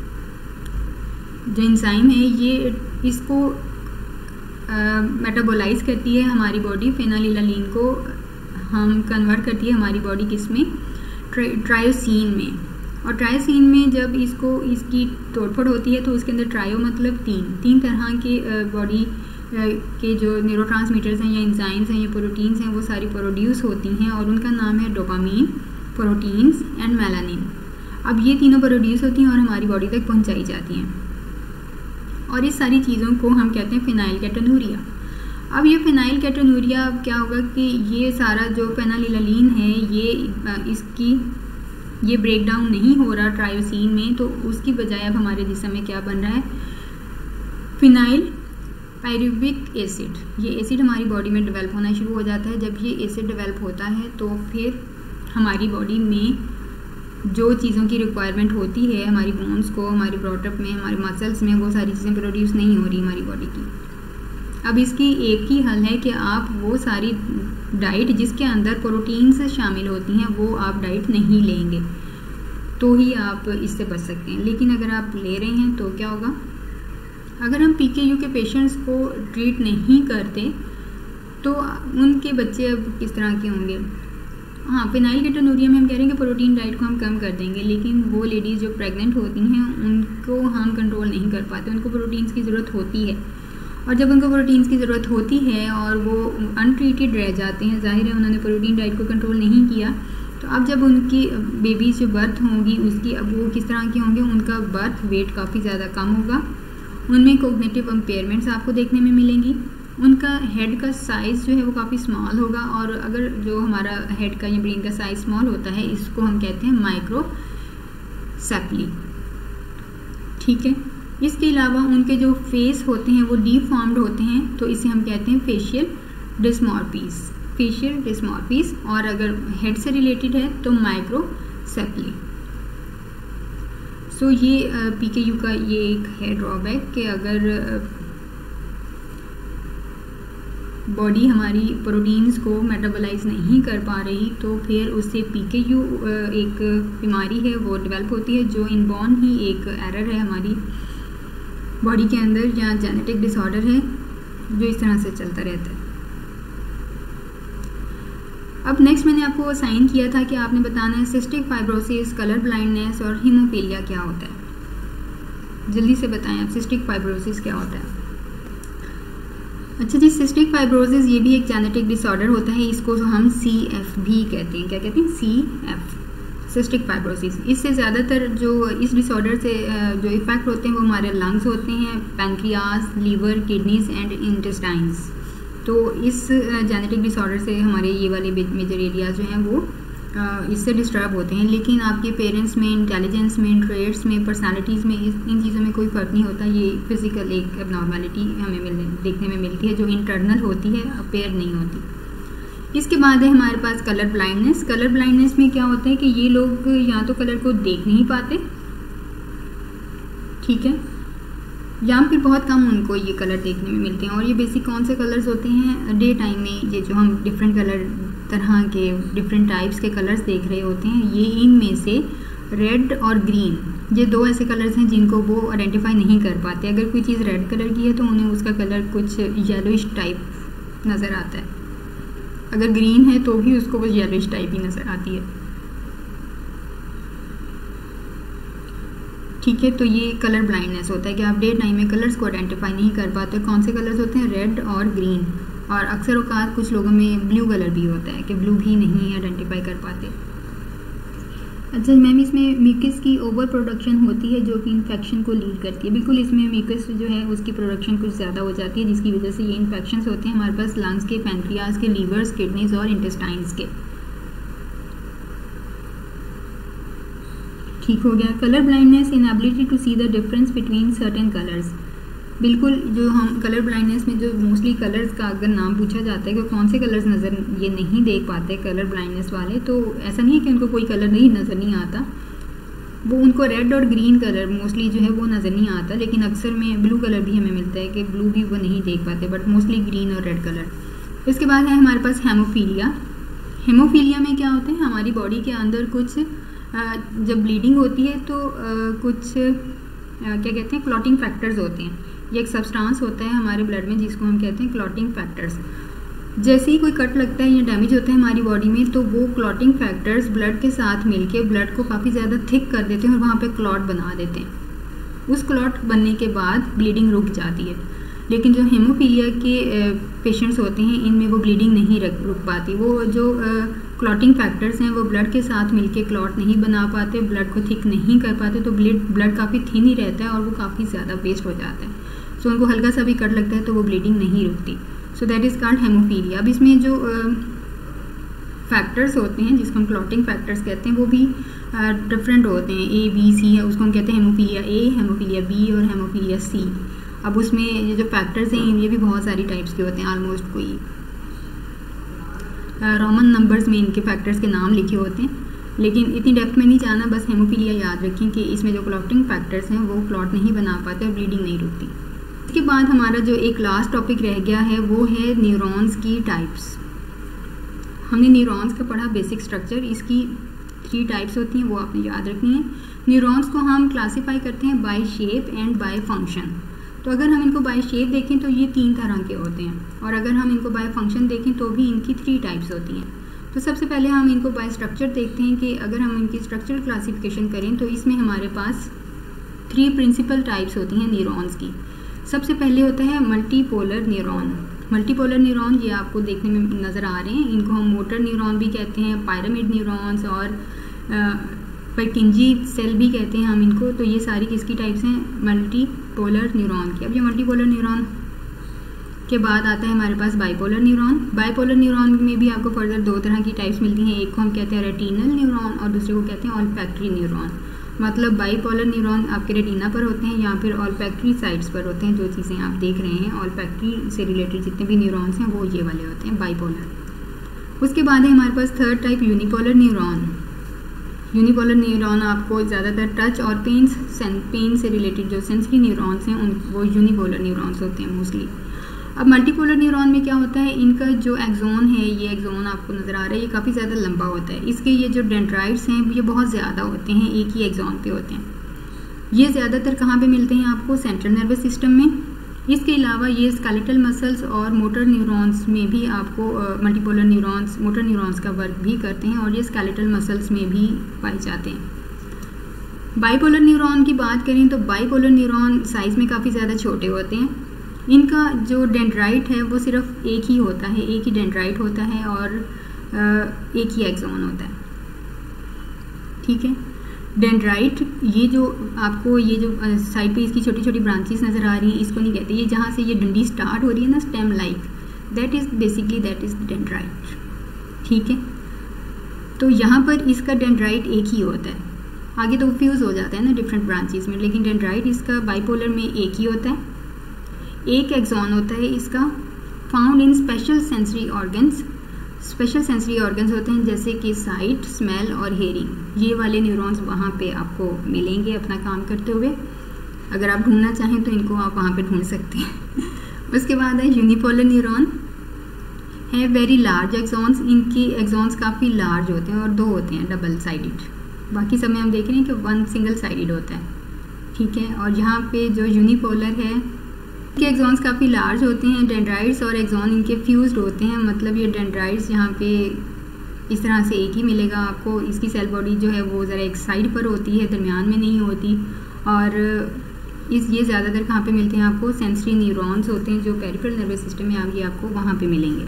जो एंजाइम है ये इसको मेटाबोलाइज करती है हमारी बॉडी। फिनाइलेलानीन को हम कन्वर्ट करती है हमारी बॉडी किस में, ट्रायोसिन में, और ट्रायोसिन में जब इसको इसकी तोड़फोड़ होती है तो उसके अंदर ट्रायो मतलब तीन तीन तरह के बॉडी के जो न्यूरोट्रांसमीटर्स हैं या एंजाइम्स हैं या प्रोटीन्स हैं वो सारी प्रोड्यूस होती हैं और उनका नाम है डोपामीन, प्रोटीन्स एंड मेलानिन। अब ये तीनों प्रोड्यूस होती हैं और हमारी बॉडी तक पहुंचाई जाती हैं और इस सारी चीज़ों को हम कहते हैं फिनाइल केटोनूरिया। अब ये फिनाइल केटोनूरिया अब क्या होगा कि ये सारा जो फिनाइलेलानीन है ये इसकी ये ब्रेक डाउन नहीं हो रहा ट्रायोसिन में, तो उसकी बजाय अब हमारे जिस्म में क्या बन रहा है, फिनाइल पायरुविक एसिड। ये एसिड हमारी बॉडी में डेवलप होना शुरू हो जाता है। जब ये एसिड डेवलप होता है तो फिर हमारी बॉडी में जो चीज़ों की रिक्वायरमेंट होती है हमारी बोन्स को, हमारी ब्रॉटअप में, हमारे मसल्स में, वो सारी चीज़ें प्रोड्यूस नहीं हो रही हमारी बॉडी की। अब इसकी एक ही हल है कि आप वो सारी डाइट जिसके अंदर प्रोटीन्स शामिल होती हैं वो आप डाइट नहीं लेंगे तो ही आप इससे बच सकते हैं। लेकिन अगर आप ले रहे हैं तो क्या होगा, अगर हम पीकेयू के पेशेंट्स को ट्रीट नहीं करते तो उनके बच्चे अब किस तरह के होंगे। हाँ, फिनाइलकेटोनूरिया में हम कह रहे हैं कि प्रोटीन डाइट को हम कम कर देंगे, लेकिन वो लेडीज़ जो प्रेग्नेंट होती हैं उनको हम कंट्रोल नहीं कर पाते, उनको प्रोटीन्स की ज़रूरत होती है। और जब उनको प्रोटीन्स की ज़रूरत होती है और वो अनट्रीटेड रह जाते हैं, जाहिर है उन्होंने प्रोटीन डाइट को कंट्रोल नहीं किया, तो अब जब उनकी बेबीज़ जो बर्थ होंगी उसकी अब वो किस तरह की होंगे, उनका बर्थ वेट काफ़ी ज़्यादा कम होगा, उनमें कोग्निटिव इम्पेयरमेंट्स आपको देखने में मिलेंगी, उनका हेड का साइज़ जो है वो काफ़ी स्मॉल होगा। और अगर जो हमारा हेड का या ब्रेन का साइज़ स्मॉल होता है इसको हम कहते हैं माइक्रोसेफली, ठीक है। इसके अलावा उनके जो फेस होते हैं वो डीफॉर्म्ड होते हैं, तो इसे हम कहते हैं फेशियल डिस्मॉर्फीज, फेशियल डिस्मॉर्फीज। और अगर हेड से रिलेटेड है तो माइक्रोसेफली। सो ये पीकेयू का ये एक है ड्रॉबैक कि अगर बॉडी हमारी प्रोटीन्स को मेटाबोलाइज नहीं कर पा रही तो फिर उससे पीकेयू एक बीमारी है वो डेवलप होती है, जो इनबॉर्न ही एक एरर है हमारी बॉडी के अंदर या जेनेटिक डिसऑर्डर है जो इस तरह से चलता रहता है। अब नेक्स्ट मैंने आपको साइन किया था कि आपने बताना है सिस्टिक फाइब्रोसिस, कलर ब्लाइंडनेस और हीमोफीलिया क्या होता है। जल्दी से बताएं आप, सिस्टिक फाइब्रोसिस क्या होता है। अच्छा जी, सिस्टिक फाइब्रोसिस ये भी एक जेनेटिक डिसऑर्डर होता है, इसको हम सी एफ भी कहते हैं। क्या कहते हैं? C F, cystic fibrosis. इससे ज़्यादातर जो इस डिसऑर्डर से जो इफ़ेक्ट होते हैं वो हमारे लंग्स होते हैं, pancreas, liver, kidneys and intestines. तो इस जेनेटिक डिसऑर्डर से हमारे ये वाले मेजर एरियाज जो हैं वो इससे डिस्टर्ब होते हैं। लेकिन आपके पेरेंट्स में, इंटेलिजेंस में, ट्रेड्स में, पर्सनालिटीज़ में, इस इन चीज़ों में कोई फ़र्क नहीं होता। ये फिज़िकल एक एबनॉर्मेलिटी हमें मिलने देखने में मिलती है जो इंटरनल होती है, अपेयर नहीं होती। इसके बाद है हमारे पास कलर ब्लाइंडनेस। कलर ब्लाइंडनेस में क्या होता है कि ये लोग या तो कलर को देख नहीं पाते, ठीक है, या फिर बहुत कम उनको ये कलर देखने में मिलते हैं। और ये बेसिक कौन से कलर्स होते हैं? डे टाइम में ये जो हम डिफरेंट कलर, तरह के डिफरेंट टाइप्स के कलर्स देख रहे होते हैं, ये इनमें से रेड और ग्रीन, ये दो ऐसे कलर्स हैं जिनको वो आइडेंटिफाई नहीं कर पाते। अगर कोई चीज़ रेड कलर की है तो उन्हें उसका कलर कुछ येलोइश टाइप नज़र आता है, अगर ग्रीन है तो भी उसको वो येलोइश टाइप ही नज़र आती है, ठीक है। तो ये कलर ब्लाइंडनेस होता है कि आप डे टाइम में कलर्स को आइडेंटिफाई नहीं कर पाते। कौन से कलर्स होते हैं? रेड और ग्रीन। और अक्सर औकात कुछ लोगों में ब्लू कलर भी होता है कि ब्लू भी नहीं आइडेंटिफाई कर पाते। अच्छा मैम, इसमें म्यूकस की ओवर प्रोडक्शन होती है जो कि इन्फेक्शन को लीड करती है। बिल्कुल, इसमें म्यूकस जो है उसकी प्रोडक्शन कुछ ज़्यादा हो जाती है जिसकी वजह से ये इन्फेक्शंस होते हैं हमारे पास लंग्स के, पैनक्रियाज के, लीवर्स, किडनीज और इंटेस्टाइन्स के। ठीक हो गया। Colour blindness, inability to see the difference between certain colours. बिल्कुल, जो हम कलर ब्लाइंडनेस में जो मोस्टली कलर्स का अगर नाम पूछा जाता है कि कौन से कलर्स नज़र ये नहीं देख पाते कलर ब्लाइंडनेस वाले, तो ऐसा नहीं है कि उनको कोई कलर नहीं नज़र नहीं आता, वो उनको रेड और ग्रीन कलर मोस्टली जो है वो नज़र नहीं आता, लेकिन अक्सर में ब्लू कलर भी हमें मिलता है कि ब्लू भी वो नहीं देख पाते, बट मोस्टली ग्रीन और रेड कलर। इसके बाद है हमारे पास हेमोफीलिया। हेमोफीलिया में क्या होता है, हमारी बॉडी के अंदर कुछ जब ब्लीडिंग होती है तो कुछ क्या कहते हैं, क्लॉटिंग फैक्टर्स होते हैं। ये एक सब्सटेंस होता है हमारे ब्लड में जिसको हम कहते हैं क्लॉटिंग फैक्टर्स। जैसे ही कोई कट लगता है या डैमेज होता है हमारी बॉडी में तो वो क्लॉटिंग फैक्टर्स ब्लड के साथ मिलके ब्लड को काफ़ी ज़्यादा थिक कर देते हैं और वहाँ पे क्लॉट बना देते हैं। उस क्लॉट बनने के बाद ब्लीडिंग रुक जाती है। लेकिन जो हेमोफीलिया के पेशेंट्स होते हैं इनमें वो ब्लीडिंग नहीं रुक पाती। वो जो क्लॉटिंग फैक्टर्स हैं वो ब्लड के साथ मिलके क्लॉट नहीं बना पाते, ब्लड को थिक नहीं कर पाते, तो ब्लड ब्लड काफ़ी थिन ही रहता है और वो काफ़ी ज़्यादा वेस्ट हो जाता है। सो so, उनको हल्का सा भी कट लगता है तो वो ब्लीडिंग नहीं रुकती। So that is called haemophilia. अब इसमें जो फैक्टर्स uh, होते हैं जिसको हम क्लॉटिंग फैक्टर्स कहते हैं वो भी डिफरेंट uh, होते हैं। ए बी सी है, उसको हम कहते हैं हेमोफीलिया ए, हेमोफीलिया बी और हेमोफीलिया सी। अब उसमें ये जो फैक्टर्स हैं ये भी बहुत सारी टाइप्स के होते हैं, ऑलमोस्ट कोई रोमन uh, नंबर्स में इनके फैक्टर्स के नाम लिखे होते हैं, लेकिन इतनी डेप्थ में नहीं जाना, बस हेमोफीलिया याद रखें कि इसमें जो क्लॉटिंग फैक्टर्स हैं वो क्लॉट नहीं बना पाते और ब्लीडिंग नहीं रुकती। इसके बाद हमारा जो एक लास्ट टॉपिक रह गया है वो है न्यूरॉन्स की टाइप्स। हमने न्यूरॉन्स का पढ़ा बेसिक स्ट्रक्चर, इसकी थ्री टाइप्स होती हैं वो आपने याद रखनी है। न्यूरॉन्स को हम क्लासीफाई करते हैं by shape and by function. तो अगर हम इनको बाय शेप देखें तो ये तीन तरह के होते हैं, और अगर हम इनको बाय फंक्शन देखें तो भी इनकी थ्री टाइप्स होती हैं। तो सबसे पहले हम इनको बाय स्ट्रक्चर देखते हैं कि अगर हम इनकी स्ट्रक्चरल क्लासिफिकेशन करें तो इसमें हमारे पास थ्री प्रिंसिपल टाइप्स होती हैं न्यूरॉन्स की। सबसे पहले होता है मल्टीपोलर न्यूरॉन। मल्टीपोलर न्यूरॉन ये आपको देखने में नज़र आ रहे हैं, इनको हम मोटर न्यूरॉन भी कहते हैं, पायरामिड न्यूरॉन्स और पैकिंजी सेल भी कहते हैं हम इनको। तो ये सारी किसकी टाइप्स हैं? मल्टीपोलर न्यूरॉन की। अब ये मल्टीपोलर न्यूरॉन के बाद आता है हमारे पास बाइपोलर न्यूरॉन। बाइपोलर न्यूरॉन में भी आपको फर्दर दो तरह की टाइप्स मिलती हैं, एक को हम कहते हैं रेटिनल न्यूरॉन और दूसरे को कहते हैं ऑल्फैक्टरी न्यूरॉन। मतलब बाइपोलर न्यूरॉन आपके रेटिना पर होते हैं या फिर ऑल्फैक्टरी साइट्स पर होते हैं। जो चीज़ें आप देख रहे हैं ऑल्फैक्टरी से रिलेटेड जितने भी न्यूरॉन्स हैं वो ये वाले होते हैं बाइपोलर। उसके बाद है हमारे पास third type unipolar neuron. Unipolar neuron आपको ज़्यादातर टच और पेन पेन से रिलेटेड जो सेंसरी न्यूरॉन्स हैं उन वो यूनिपोलर न्यूरॉन्स होते हैं मोस्टली। अब मल्टीपोलर न्यूरॉन में क्या होता है, इनका जो एक्सोन है, ये एक्सोन आपको नज़र आ रहा है, ये काफ़ी ज़्यादा लंबा होता है। इसके ये जो डेंड्राइट्स हैं ये बहुत ज़्यादा होते हैं, एक ही एक्सोन पे होते हैं। ये ज़्यादातर कहाँ पे मिलते हैं आपको? सेंट्रल नर्वस सिस्टम में। इसके अलावा ये स्केलेटल मसल्स और मोटर न्यूरॉन्स में भी आपको मल्टीपोलर न्यूरॉन्स मोटर न्यूरॉन्स का वर्क भी करते हैं और ये स्केलेटल मसल्स में भी पाए जाते हैं। बाइपोलर न्यूरॉन की बात करें तो बाइपोलर न्यूरॉन साइज़ में काफ़ी ज़्यादा छोटे होते हैं। इनका जो डेंड्राइट है वो सिर्फ एक ही होता है, एक ही डेंड्राइट होता है और एक ही एक्सोन होता है। ठीक है, डेंड्राइट ये जो आपको ये जो साइड पे इसकी छोटी छोटी ब्रांचेस नज़र आ रही हैं इसको नहीं कहते, ये जहाँ से ये डंडी स्टार्ट हो रही है ना stem like, that is basically that is dendrite. ठीक है, तो यहाँ पर इसका डेंड्राइट एक ही होता है, आगे तो फ्यूज़ हो जाता है ना डिफरेंट ब्रांचेस में, लेकिन डेंड्राइट इसका बाइपोलर में एक ही होता है। एक एक्सॉन होता है इसका, found in special sensory organs. Special sensory organs होते हैं जैसे कि साइट, स्मेल और हेयरिंग। ये वाले न्यूरॉन्स वहाँ पे आपको मिलेंगे अपना काम करते हुए। अगर आप ढूंढना चाहें तो इनको आप वहाँ पे ढूंढ सकते हैं। उसके बाद है यूनिपोलर न्यूरॉन, है वेरी लार्ज एक्सॉन्स। इनके एक्सॉन्स काफ़ी लार्ज होते हैं और दो होते हैं डबल साइडेड। बाकी सब में हम देख रहे हैं कि वन सिंगल साइडेड होता है। ठीक है, और यहाँ पे जो यूनिपोलर है इनके एक्सॉन्स काफ़ी लार्ज होते हैं। डेंड्राइट्स और एक्सॉन इनके फ्यूज्ड होते हैं, मतलब ये डेंड्राइट्स यहाँ पे इस तरह से एक ही मिलेगा आपको। इसकी सेल बॉडी जो है वो ज़रा एक साइड पर होती है, दरमियान में नहीं होती। और इस ये ज़्यादातर कहाँ पे मिलते हैं आपको? सेंसरी न्यूरॉन्स होते हैं जो पेरिफेरल नर्वस सिस्टम में आगे आपको वहाँ पे मिलेंगे।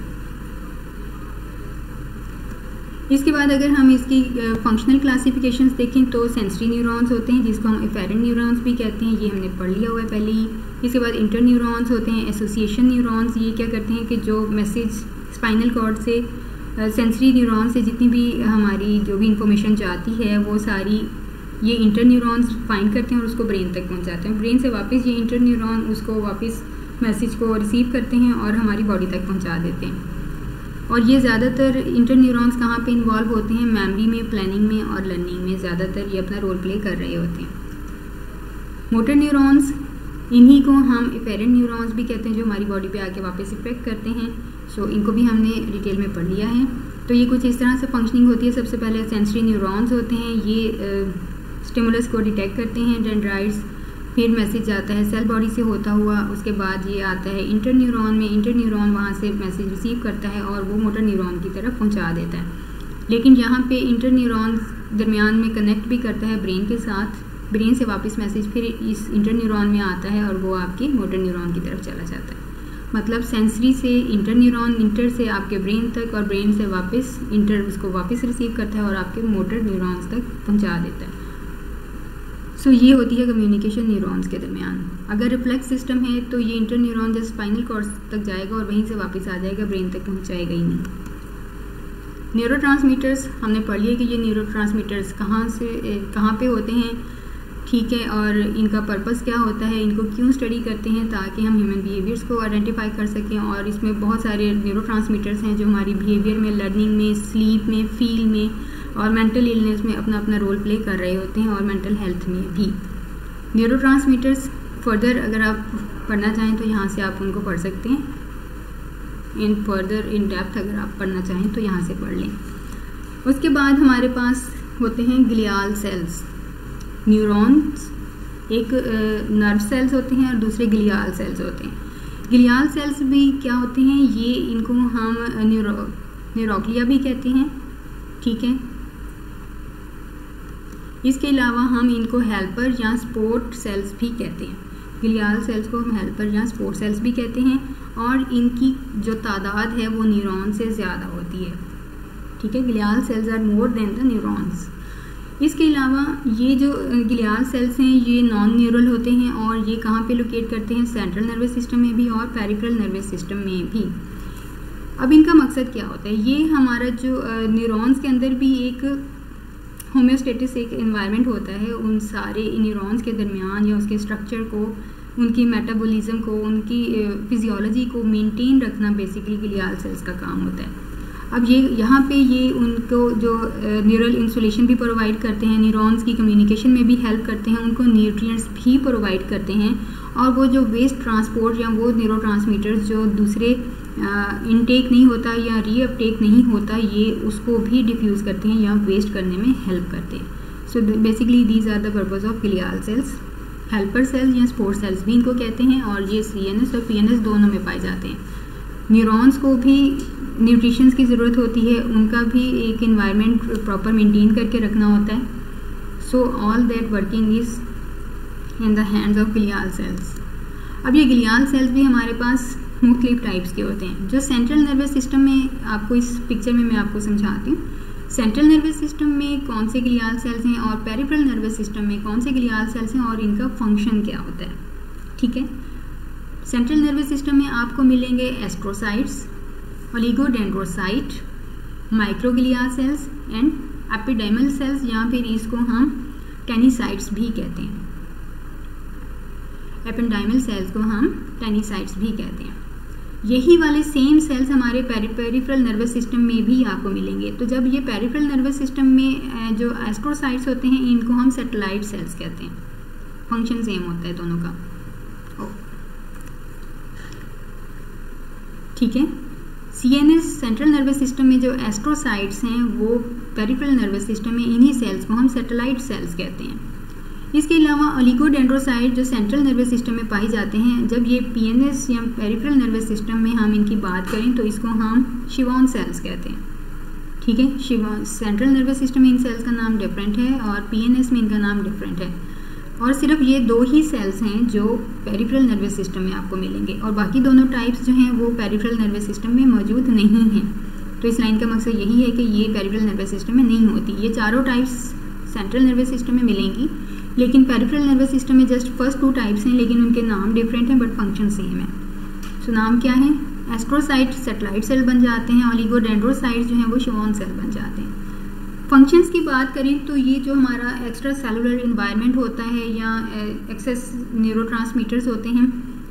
इसके बाद अगर हम इसकी फंक्शनल क्लासिफिकेशंस देखें तो सेंसरी न्यूरॉन्स होते हैं जिसको हम एफेरेंट न्यूरॉन्स भी कहते हैं, ये हमने पढ़ लिया हुआ है पहले ही। इसके बाद इंटर न्यूरॉन्स होते हैं, एसोसिएशन न्यूरॉन्स। ये क्या करते हैं कि जो मैसेज स्पाइनल कॉर्ड से सेंसरी न्यूरॉन से जितनी भी हमारी जो भी इंफॉर्मेशन जाती है वो सारी ये इंटर न्यूरॉन्स फाइंड करते हैं और उसको ब्रेन तक पहुंचाते हैं। ब्रेन से वापस ये इंटर न्यूरॉन उसको वापस मैसेज को रिसीव करते हैं और हमारी बॉडी तक पहुंचा देते हैं। और ये ज़्यादातर इंटर न्यूरॉन्स कहाँ पे इन्वॉल्व होते हैं? मेमोरी में, प्लानिंग में और लर्निंग में ज़्यादातर ये अपना रोल प्ले कर रहे होते हैं। मोटर न्यूरॉन्स, इन्हीं को हम एफेरेंट न्यूरॉन्स भी कहते हैं जो हमारी बॉडी पे आके वापस इफेक्ट करते हैं। सो इनको भी हमने डिटेल में पढ़ लिया है। तो ये कुछ इस तरह से फंक्शनिंग होती है। सबसे पहले सेंसरी न्यूरॉन्स होते हैं, ये स्टिमुलस को डिटेक्ट करते हैं, डेंड्राइट्स, फिर मैसेज आता है सेल बॉडी से होता हुआ। उसके बाद ये आता है इंटर न्यूरॉन में, इंटर न्यूरॉन वहाँ से मैसेज रिसीव करता है और वो मोटर न्यूरॉन की तरफ पहुँचा देता है। लेकिन यहाँ पे इंटर न्यूरॉन दरमियान में कनेक्ट भी करता है ब्रेन के साथ, ब्रेन से वापस मैसेज फिर इस इंटर न्यूरॉन में आता है और वो आपके मोटर न्यूरॉन की तरफ चला जाता है। मतलब सेंसरी से इंटर न्यूरॉन, इंटर से आपके ब्रेन तक और ब्रेन से वापस इंटर उसको वापस रिसीव करता है और आपके मोटर न्यूरॉन्स तक पहुँचा देता है। सो so, ये होती है कम्युनिकेशन न्यूरॉन्स के दरमियान। अगर रिफ्लेक्स सिस्टम है तो ये इंटर न्यूरॉन जब स्पाइनल कॉर्ड तक जाएगा और वहीं से वापस आ जाएगा, ब्रेन तक पहुंचाएगा ही नहीं। न्यूरोट्रांसमीटर्स हमने पढ़ लिया कि ये न्यूरोट्रांसमीटर्स कहाँ से कहाँ पे होते हैं, ठीक है, और इनका पर्पस क्या होता है, इनको क्यों स्टडी करते हैं, ताकि हम ह्यूमन बिहेवियर्स को आइडेंटिफाई कर सकें। और इसमें बहुत सारे न्यूरोट्रांसमीटर्स हैं जो हमारी बिहेवियर में, लर्निंग में, स्लीप में, फील में और मेंटल इलनेस में अपना अपना रोल प्ले कर रहे होते हैं और मेंटल हेल्थ में भी। न्यूरोट्रांसमीटर्स फर्दर अगर आप पढ़ना चाहें तो यहाँ से आप उनको पढ़ सकते हैं। इन फर्दर इन डेप्थ अगर आप पढ़ना चाहें तो यहाँ से पढ़ लें। उसके बाद हमारे पास होते हैं ग्लियाल सेल्स। न्यूरॉन्स एक नर्व सेल्स होते हैं और दूसरे ग्लियाल सेल्स होते हैं। ग्लियाल सेल्स भी क्या होते हैं, ये इनको हम न्यूरो न्यूरोग्लिया भी कहते हैं, ठीक है। इसके अलावा हम इनको हेल्पर या सपोर्ट सेल्स भी कहते हैं। ग्लियाल सेल्स को हम हेल्पर या सपोर्ट सेल्स भी कहते हैं और इनकी जो तादाद है वो न्यूरॉन से ज़्यादा होती है, ठीक है। Glial cells are more than the neurons. इसके अलावा ये जो ग्लियाल सेल्स हैं ये नॉन न्यूरल होते हैं और ये कहाँ पे लोकेट करते हैं, सेंट्रल नर्वस सिस्टम में भी और पेरिफेरल नर्वस सिस्टम में भी। अब इनका मकसद क्या होता है, ये हमारा जो न्यूरॉन्स के अंदर भी एक होम्योस्टेटिस एक एनवायरनमेंट होता है, उन सारे न्यूरॉन्स के दरमियान या उसके स्ट्रक्चर को, उनकी मेटाबॉलिज्म को, उनकी फिजियोलॉजी को मेंटेन रखना बेसिकली ग्लियाल सेल्स का काम होता है। अब ये यहाँ पे ये उनको जो न्यूरल इंसुलेशन भी प्रोवाइड करते हैं, न्यूरॉन्स की कम्युनिकेशन में भी हेल्प करते हैं, उनको न्यूट्रिएंट्स भी प्रोवाइड करते हैं और वो जो वेस्ट ट्रांसपोर्ट या वो न्यूरोट्रांसमीटर्स जो दूसरे इनटेक नहीं होता या रीअपटेक नहीं होता, ये उसको भी डिफ्यूज़ करते हैं या वेस्ट करने में हेल्प करते हैं। So basically these are the purpose of glial cells. Helper cells या सपोर्ट सेल्स भी इनको कहते हैं और ये सी एन एस और पी एन एस दोनों में पाए जाते हैं। न्यूरॉन्स को भी न्यूट्रिशंस की ज़रूरत होती है, उनका भी एक इन्वायरमेंट प्रॉपर मेंटेन करके रखना होता है। So all that working is in the hands of glial cells. अब ये ग्लियाल सेल्स भी हमारे पास मुख्तलिफ टाइप्स के होते हैं। जो सेंट्रल नर्वस सिस्टम में, आपको इस पिक्चर में मैं आपको समझाती हूँ, सेंट्रल नर्वस सिस्टम में कौन से ग्लियाल सेल्स हैं और पेरिफेरल नर्वस सिस्टम में कौन से ग्लियाल सेल्स हैं और इनका फंक्शन क्या होता है, ठीक है। सेंट्रल नर्वस सिस्टम में आपको मिलेंगे astrocytes, oligodendrocyte, microglia cells and ependymal cells, या फिर इसको हम टेनिसाइट्स भी कहते हैं। एपिडेमल सेल्स को हम टेनिसाइट्स भी कहते हैं। यही वाले सेम सेल्स हमारे पेरिफेरल नर्वस सिस्टम में भी आपको मिलेंगे। तो जब ये पेरिफेरल नर्वस सिस्टम में जो एस्ट्रोसाइट्स होते हैं इनको हम सैटेलाइट सेल्स कहते हैं। फंक्शन सेम होता है दोनों का, ठीक है। सीएनएस सेंट्रल नर्वस सिस्टम में जो एस्ट्रोसाइट्स हैं वो पेरिफेरल नर्वस सिस्टम में इन्हीं सेल्स को हम सैटेलाइट सेल्स कहते हैं। इसके अलावा ओलिगोडेंड्रोसाइट जो सेंट्रल नर्वस सिस्टम में पाए जाते हैं, जब ये पीएनएस या पेरिफेरल नर्वस सिस्टम में हम इनकी बात करें तो इसको हम शिवॉन सेल्स कहते हैं, ठीक है। शिवॉन सेंट्रल नर्वस सिस्टम में इन सेल्स का नाम डिफरेंट है और पीएनएस में इनका नाम डिफरेंट है और सिर्फ ये दो ही सेल्स हैं जो पेरिफेरल नर्वस सिस्टम में आपको मिलेंगे और बाकी दोनों टाइप्स जो हैं वो पेरिफेरल नर्वस सिस्टम में मौजूद नहीं हैं। तो इस लाइन का मकसद यही है कि ये पेरिफेरल नर्वस सिस्टम में नहीं होती। ये चारों टाइप्स सेंट्रल नर्वस सिस्टम में मिलेंगी, लेकिन पेरिफेरल नर्वस सिस्टम में जस्ट फर्स्ट टू टाइप्स हैं, लेकिन उनके नाम डिफरेंट हैं बट फंक्शन सेम है। सो नाम क्या है, एस्ट्रोसाइट सैटेलाइट सेल बन जाते हैं, ओलिगोडेंड्रोसाइट जो हैं वो शिवॉन सेल बन जाते हैं। फंक्शंस की बात करें तो ये जो हमारा एक्स्ट्रा सेलुलर इन्वायरमेंट होता है या एक्सेस न्यूरोट्रांसमीटर्स होते हैं,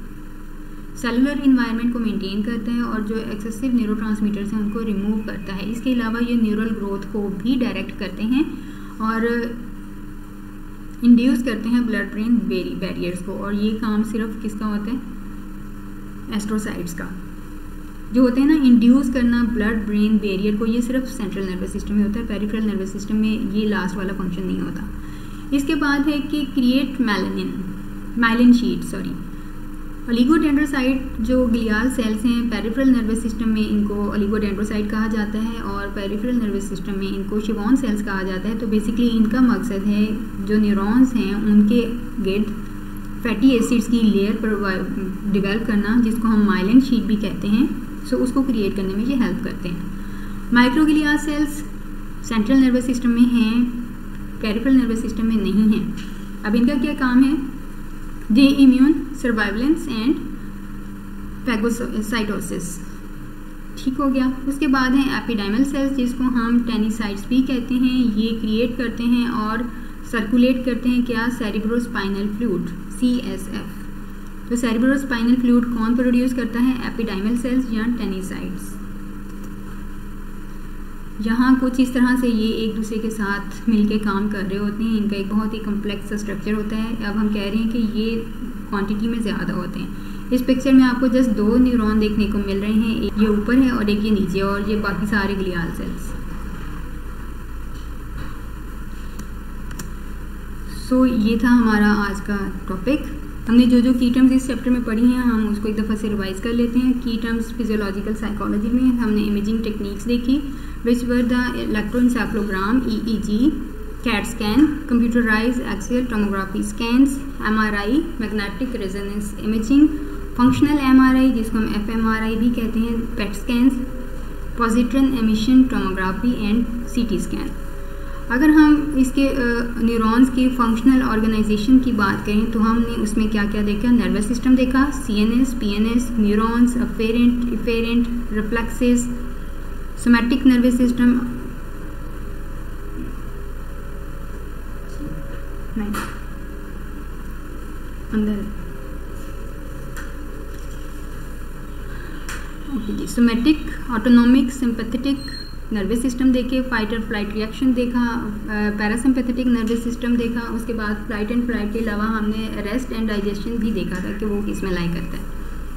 सेलुलर इन्वायरमेंट को मेंटेन करते हैं और जो एक्सेसिव न्यूरोट्रांसमीटर्स हैं उनको रिमूव करता है। इसके अलावा ये न्यूरल ग्रोथ को भी डायरेक्ट करते हैं और इंड्यूस करते हैं ब्लड ब्रेन बैरियर्स को, और ये काम सिर्फ किसका होता है, एस्ट्रोसाइट्स का। जो होते हैं ना इंड्यूस करना ब्लड ब्रेन बैरियर को, ये सिर्फ सेंट्रल नर्वस सिस्टम में होता है, पेरिफेरल नर्वस सिस्टम में ये लास्ट वाला फंक्शन नहीं होता। इसके बाद है कि create melanin myelin sheet sorry oligodendrocyte जो ग्लियाल सेल्स हैं पेरिफेरल नर्वस सिस्टम में इनको ओलिगोडेंड्रोसाइट कहा जाता है और पेरिफेरल नर्वस सिस्टम में इनको शिवॉन सेल्स कहा जाता है। तो बेसिकली इनका मकसद है जो न्यूरॉन्स हैं उनके गिर्द फैटी एसिड्स की लेयर डेवलप करना, जिसको हम माइलिन शीट भी कहते हैं। सो so, उसको क्रिएट करने में ये हेल्प करते हैं। Microglia cells central nervous system में हैं, पेरिफेरल नर्वस सिस्टम में नहीं हैं। अब इनका क्या काम है, they immune surveillance and phagocytosis, ठीक हो गया। उसके बाद हैं एपिडेमल सेल्स जिसको हम टेनिसाइट्स भी कहते हैं। ये क्रिएट करते हैं और सर्कुलेट करते हैं क्या, cerebrospinal fluid C S F. तो सेरिब्रोस्पाइनल फ्लूइड कौन प्रोड्यूस करता है, एपिडेमल सेल्स या टेनिसाइट्स। यहाँ कुछ इस तरह से ये एक दूसरे के साथ मिलके काम कर रहे होते हैं। इनका एक बहुत ही कम्प्लेक्स स्ट्रक्चर होता है। अब हम कह रहे हैं कि ये क्वांटिटी में ज़्यादा होते हैं। इस पिक्चर में आपको जस्ट दो न्यूरॉन देखने को मिल रहे हैं, एक ये ऊपर है और एक ये नीचे, और ये बाकी सारे ग्लियाल सेल्स। सो so, ये था हमारा आज का टॉपिक। हमने जो जो की टर्म्स इस चैप्टर में पढ़ी हैं हम उसको एक दफ़ा से रिवाइज कर लेते हैं। की टर्म्स फिजियोलॉजिकल साइकोलॉजी में हमने इमेजिंग टेक्निक्स देखी, which were the electroencephalogram, E E G, CAT scan, computerise axial tomography scans, M R I, magnetic resonance imaging, functional M R I जिसको हम एफ एम आर आई भी कहते हैं, PET scans, positron emission tomography and C T scan. अगर हम इसके neurons के functional organisation की बात करें तो हमने उसमें क्या क्या देखा, नर्वस सिस्टम देखा, C N S, P N S, neurons, afferent, efferent, reflexes, somatic nervous system, नहीं अंदर ओके जी, somatic, autonomic, sympathetic nervous system देखे, फाइट और फ्लाइट रिएक्शन देखा, पैरासिम्पैथेटिक नर्वस सिस्टम देखा, उसके बाद फ्लाइट एंड फ्लाइट के अलावा हमने रेस्ट एंड डाइजेशन भी देखा था कि वो किस में लाई करता है।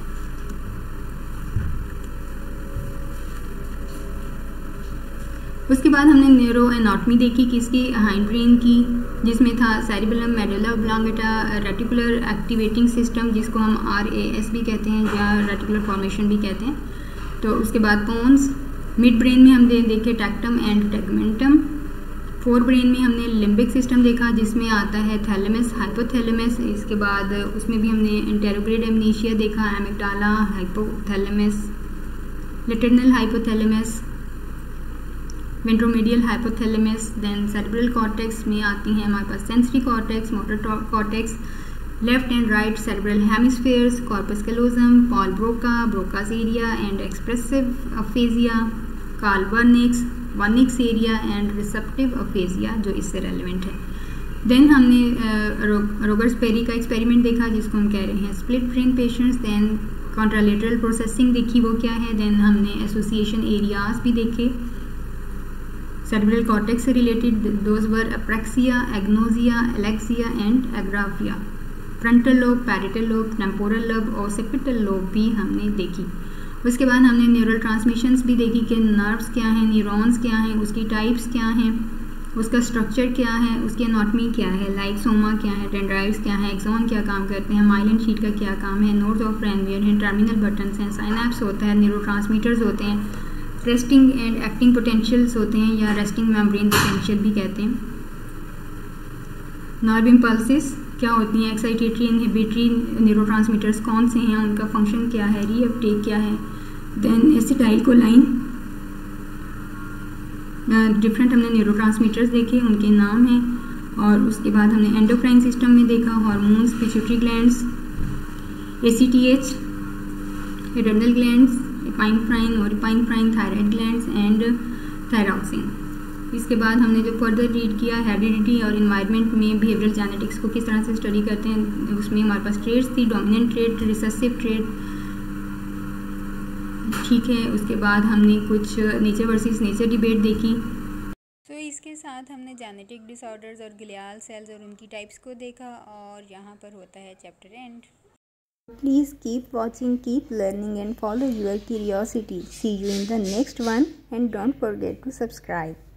उसके बाद हमने न्यूरो एनाटॉमी देखी किसकी, हाइंड ब्रेन की, जिसमें था cerebellum, medulla oblongata, reticular activating system जिसको हम आर ए एस भी कहते हैं या रेटिकुलर फॉर्मेशन भी कहते हैं। तो उसके बाद पोन्स, मिड ब्रेन में हमने देखे tectum and tegmentum, forebrain में हमने लिम्बिक सिस्टम देखा जिसमें आता है थैलेमस, हाइपोथैलेमस, इसके बाद उसमें भी हमने इंटेरोग्रेड एमनीशिया देखा, amygdala, hypothalamus, lateral hypothalamus, ventromedial hypothalamus, then cerebral cortex में आती हैं हमारे पास sensory cortex, motor cortex, left and right cerebral hemispheres, corpus callosum, Paul Broca, Broca's area and expressive aphasia, Carl Wernicke's, Wernicke's area and receptive aphasia जो इससे relevant है। Then हमने Rogers peri का एक्सपेरिमेंट देखा जिसको हम कह रहे हैं split brain patients, then contralateral processing देखी वो क्या है, देन हमने एसोसिएशन एरियाज भी देखे सेरेब्रल कॉर्टेक्स से related, those were apraxia, agnosia, alexia and agraphia, frontal lobe, parietal lobe, temporal lobe और सेपिटल लोब भी हमने देखी। उसके बाद हमने न्यूरल ट्रांसमिशंस भी देखी कि नर्व्स क्या हैं, न्यूरॉन्स क्या हैं, उसकी टाइप्स क्या हैं, उसका स्ट्रक्चर क्या है, उसकी एनाटॉमी क्या है, लाइसोमा क्या है, डेंड्राइट्स क्या है, एक्सॉन क्या काम करते हैं, माइलिन शीट का क्या काम है, नोड्स ऑफ रैनवियर हैं, टर्मिनल बटन्स हैं, साइनैप्स होता है, न्यूरोट्रांसमीटर्स होते हैं, रेस्टिंग एंड एक्टिंग पोटेंशियल्स होते हैं या रेस्टिंग मेम्ब्रेन पोटेंशियल भी कहते हैं, नर्व इम्पल्सेस क्या होती हैं, एक्साइटेटरी इनहिबिटरी न्यूरोट्रांसमीटर्स कौन से हैं, उनका फंक्शन क्या है, रीअपटेक क्या है, देन एसिटाइलकोलाइन, डिफरेंट हमने न्यूरोट्रांसमीटर्स देखे उनके नाम हैं, और उसके बाद हमने एंडोक्राइन सिस्टम में देखा hormones, pituitary glands, ACTH, adrenal glands, epinephrine और epinephrine thyroid glands and thyroxine. इसके बाद हमने जो फर्दर रीड किया हेरिडिटी और इन्वायरमेंट में बिहेवियरल जेनेटिक्स को किस तरह से स्टडी करते हैं, उसमें हमारे पास ट्रेड्स थी, डोमिनेंट ट्रेड, रिसेसिव ट्रेड, ठीक है। उसके बाद हमने कुछ नेचर वर्सेस नेचर डिबेट देखी। तो इसके साथ हमने जेनेटिक डिसऑर्डर्स और ग्लियाल सेल्स और उनकी टाइप्स को देखा और यहाँ पर होता है chapter end. Please keep watching, keep learning and follow your curiosity. See you in the next one and don't forget to subscribe.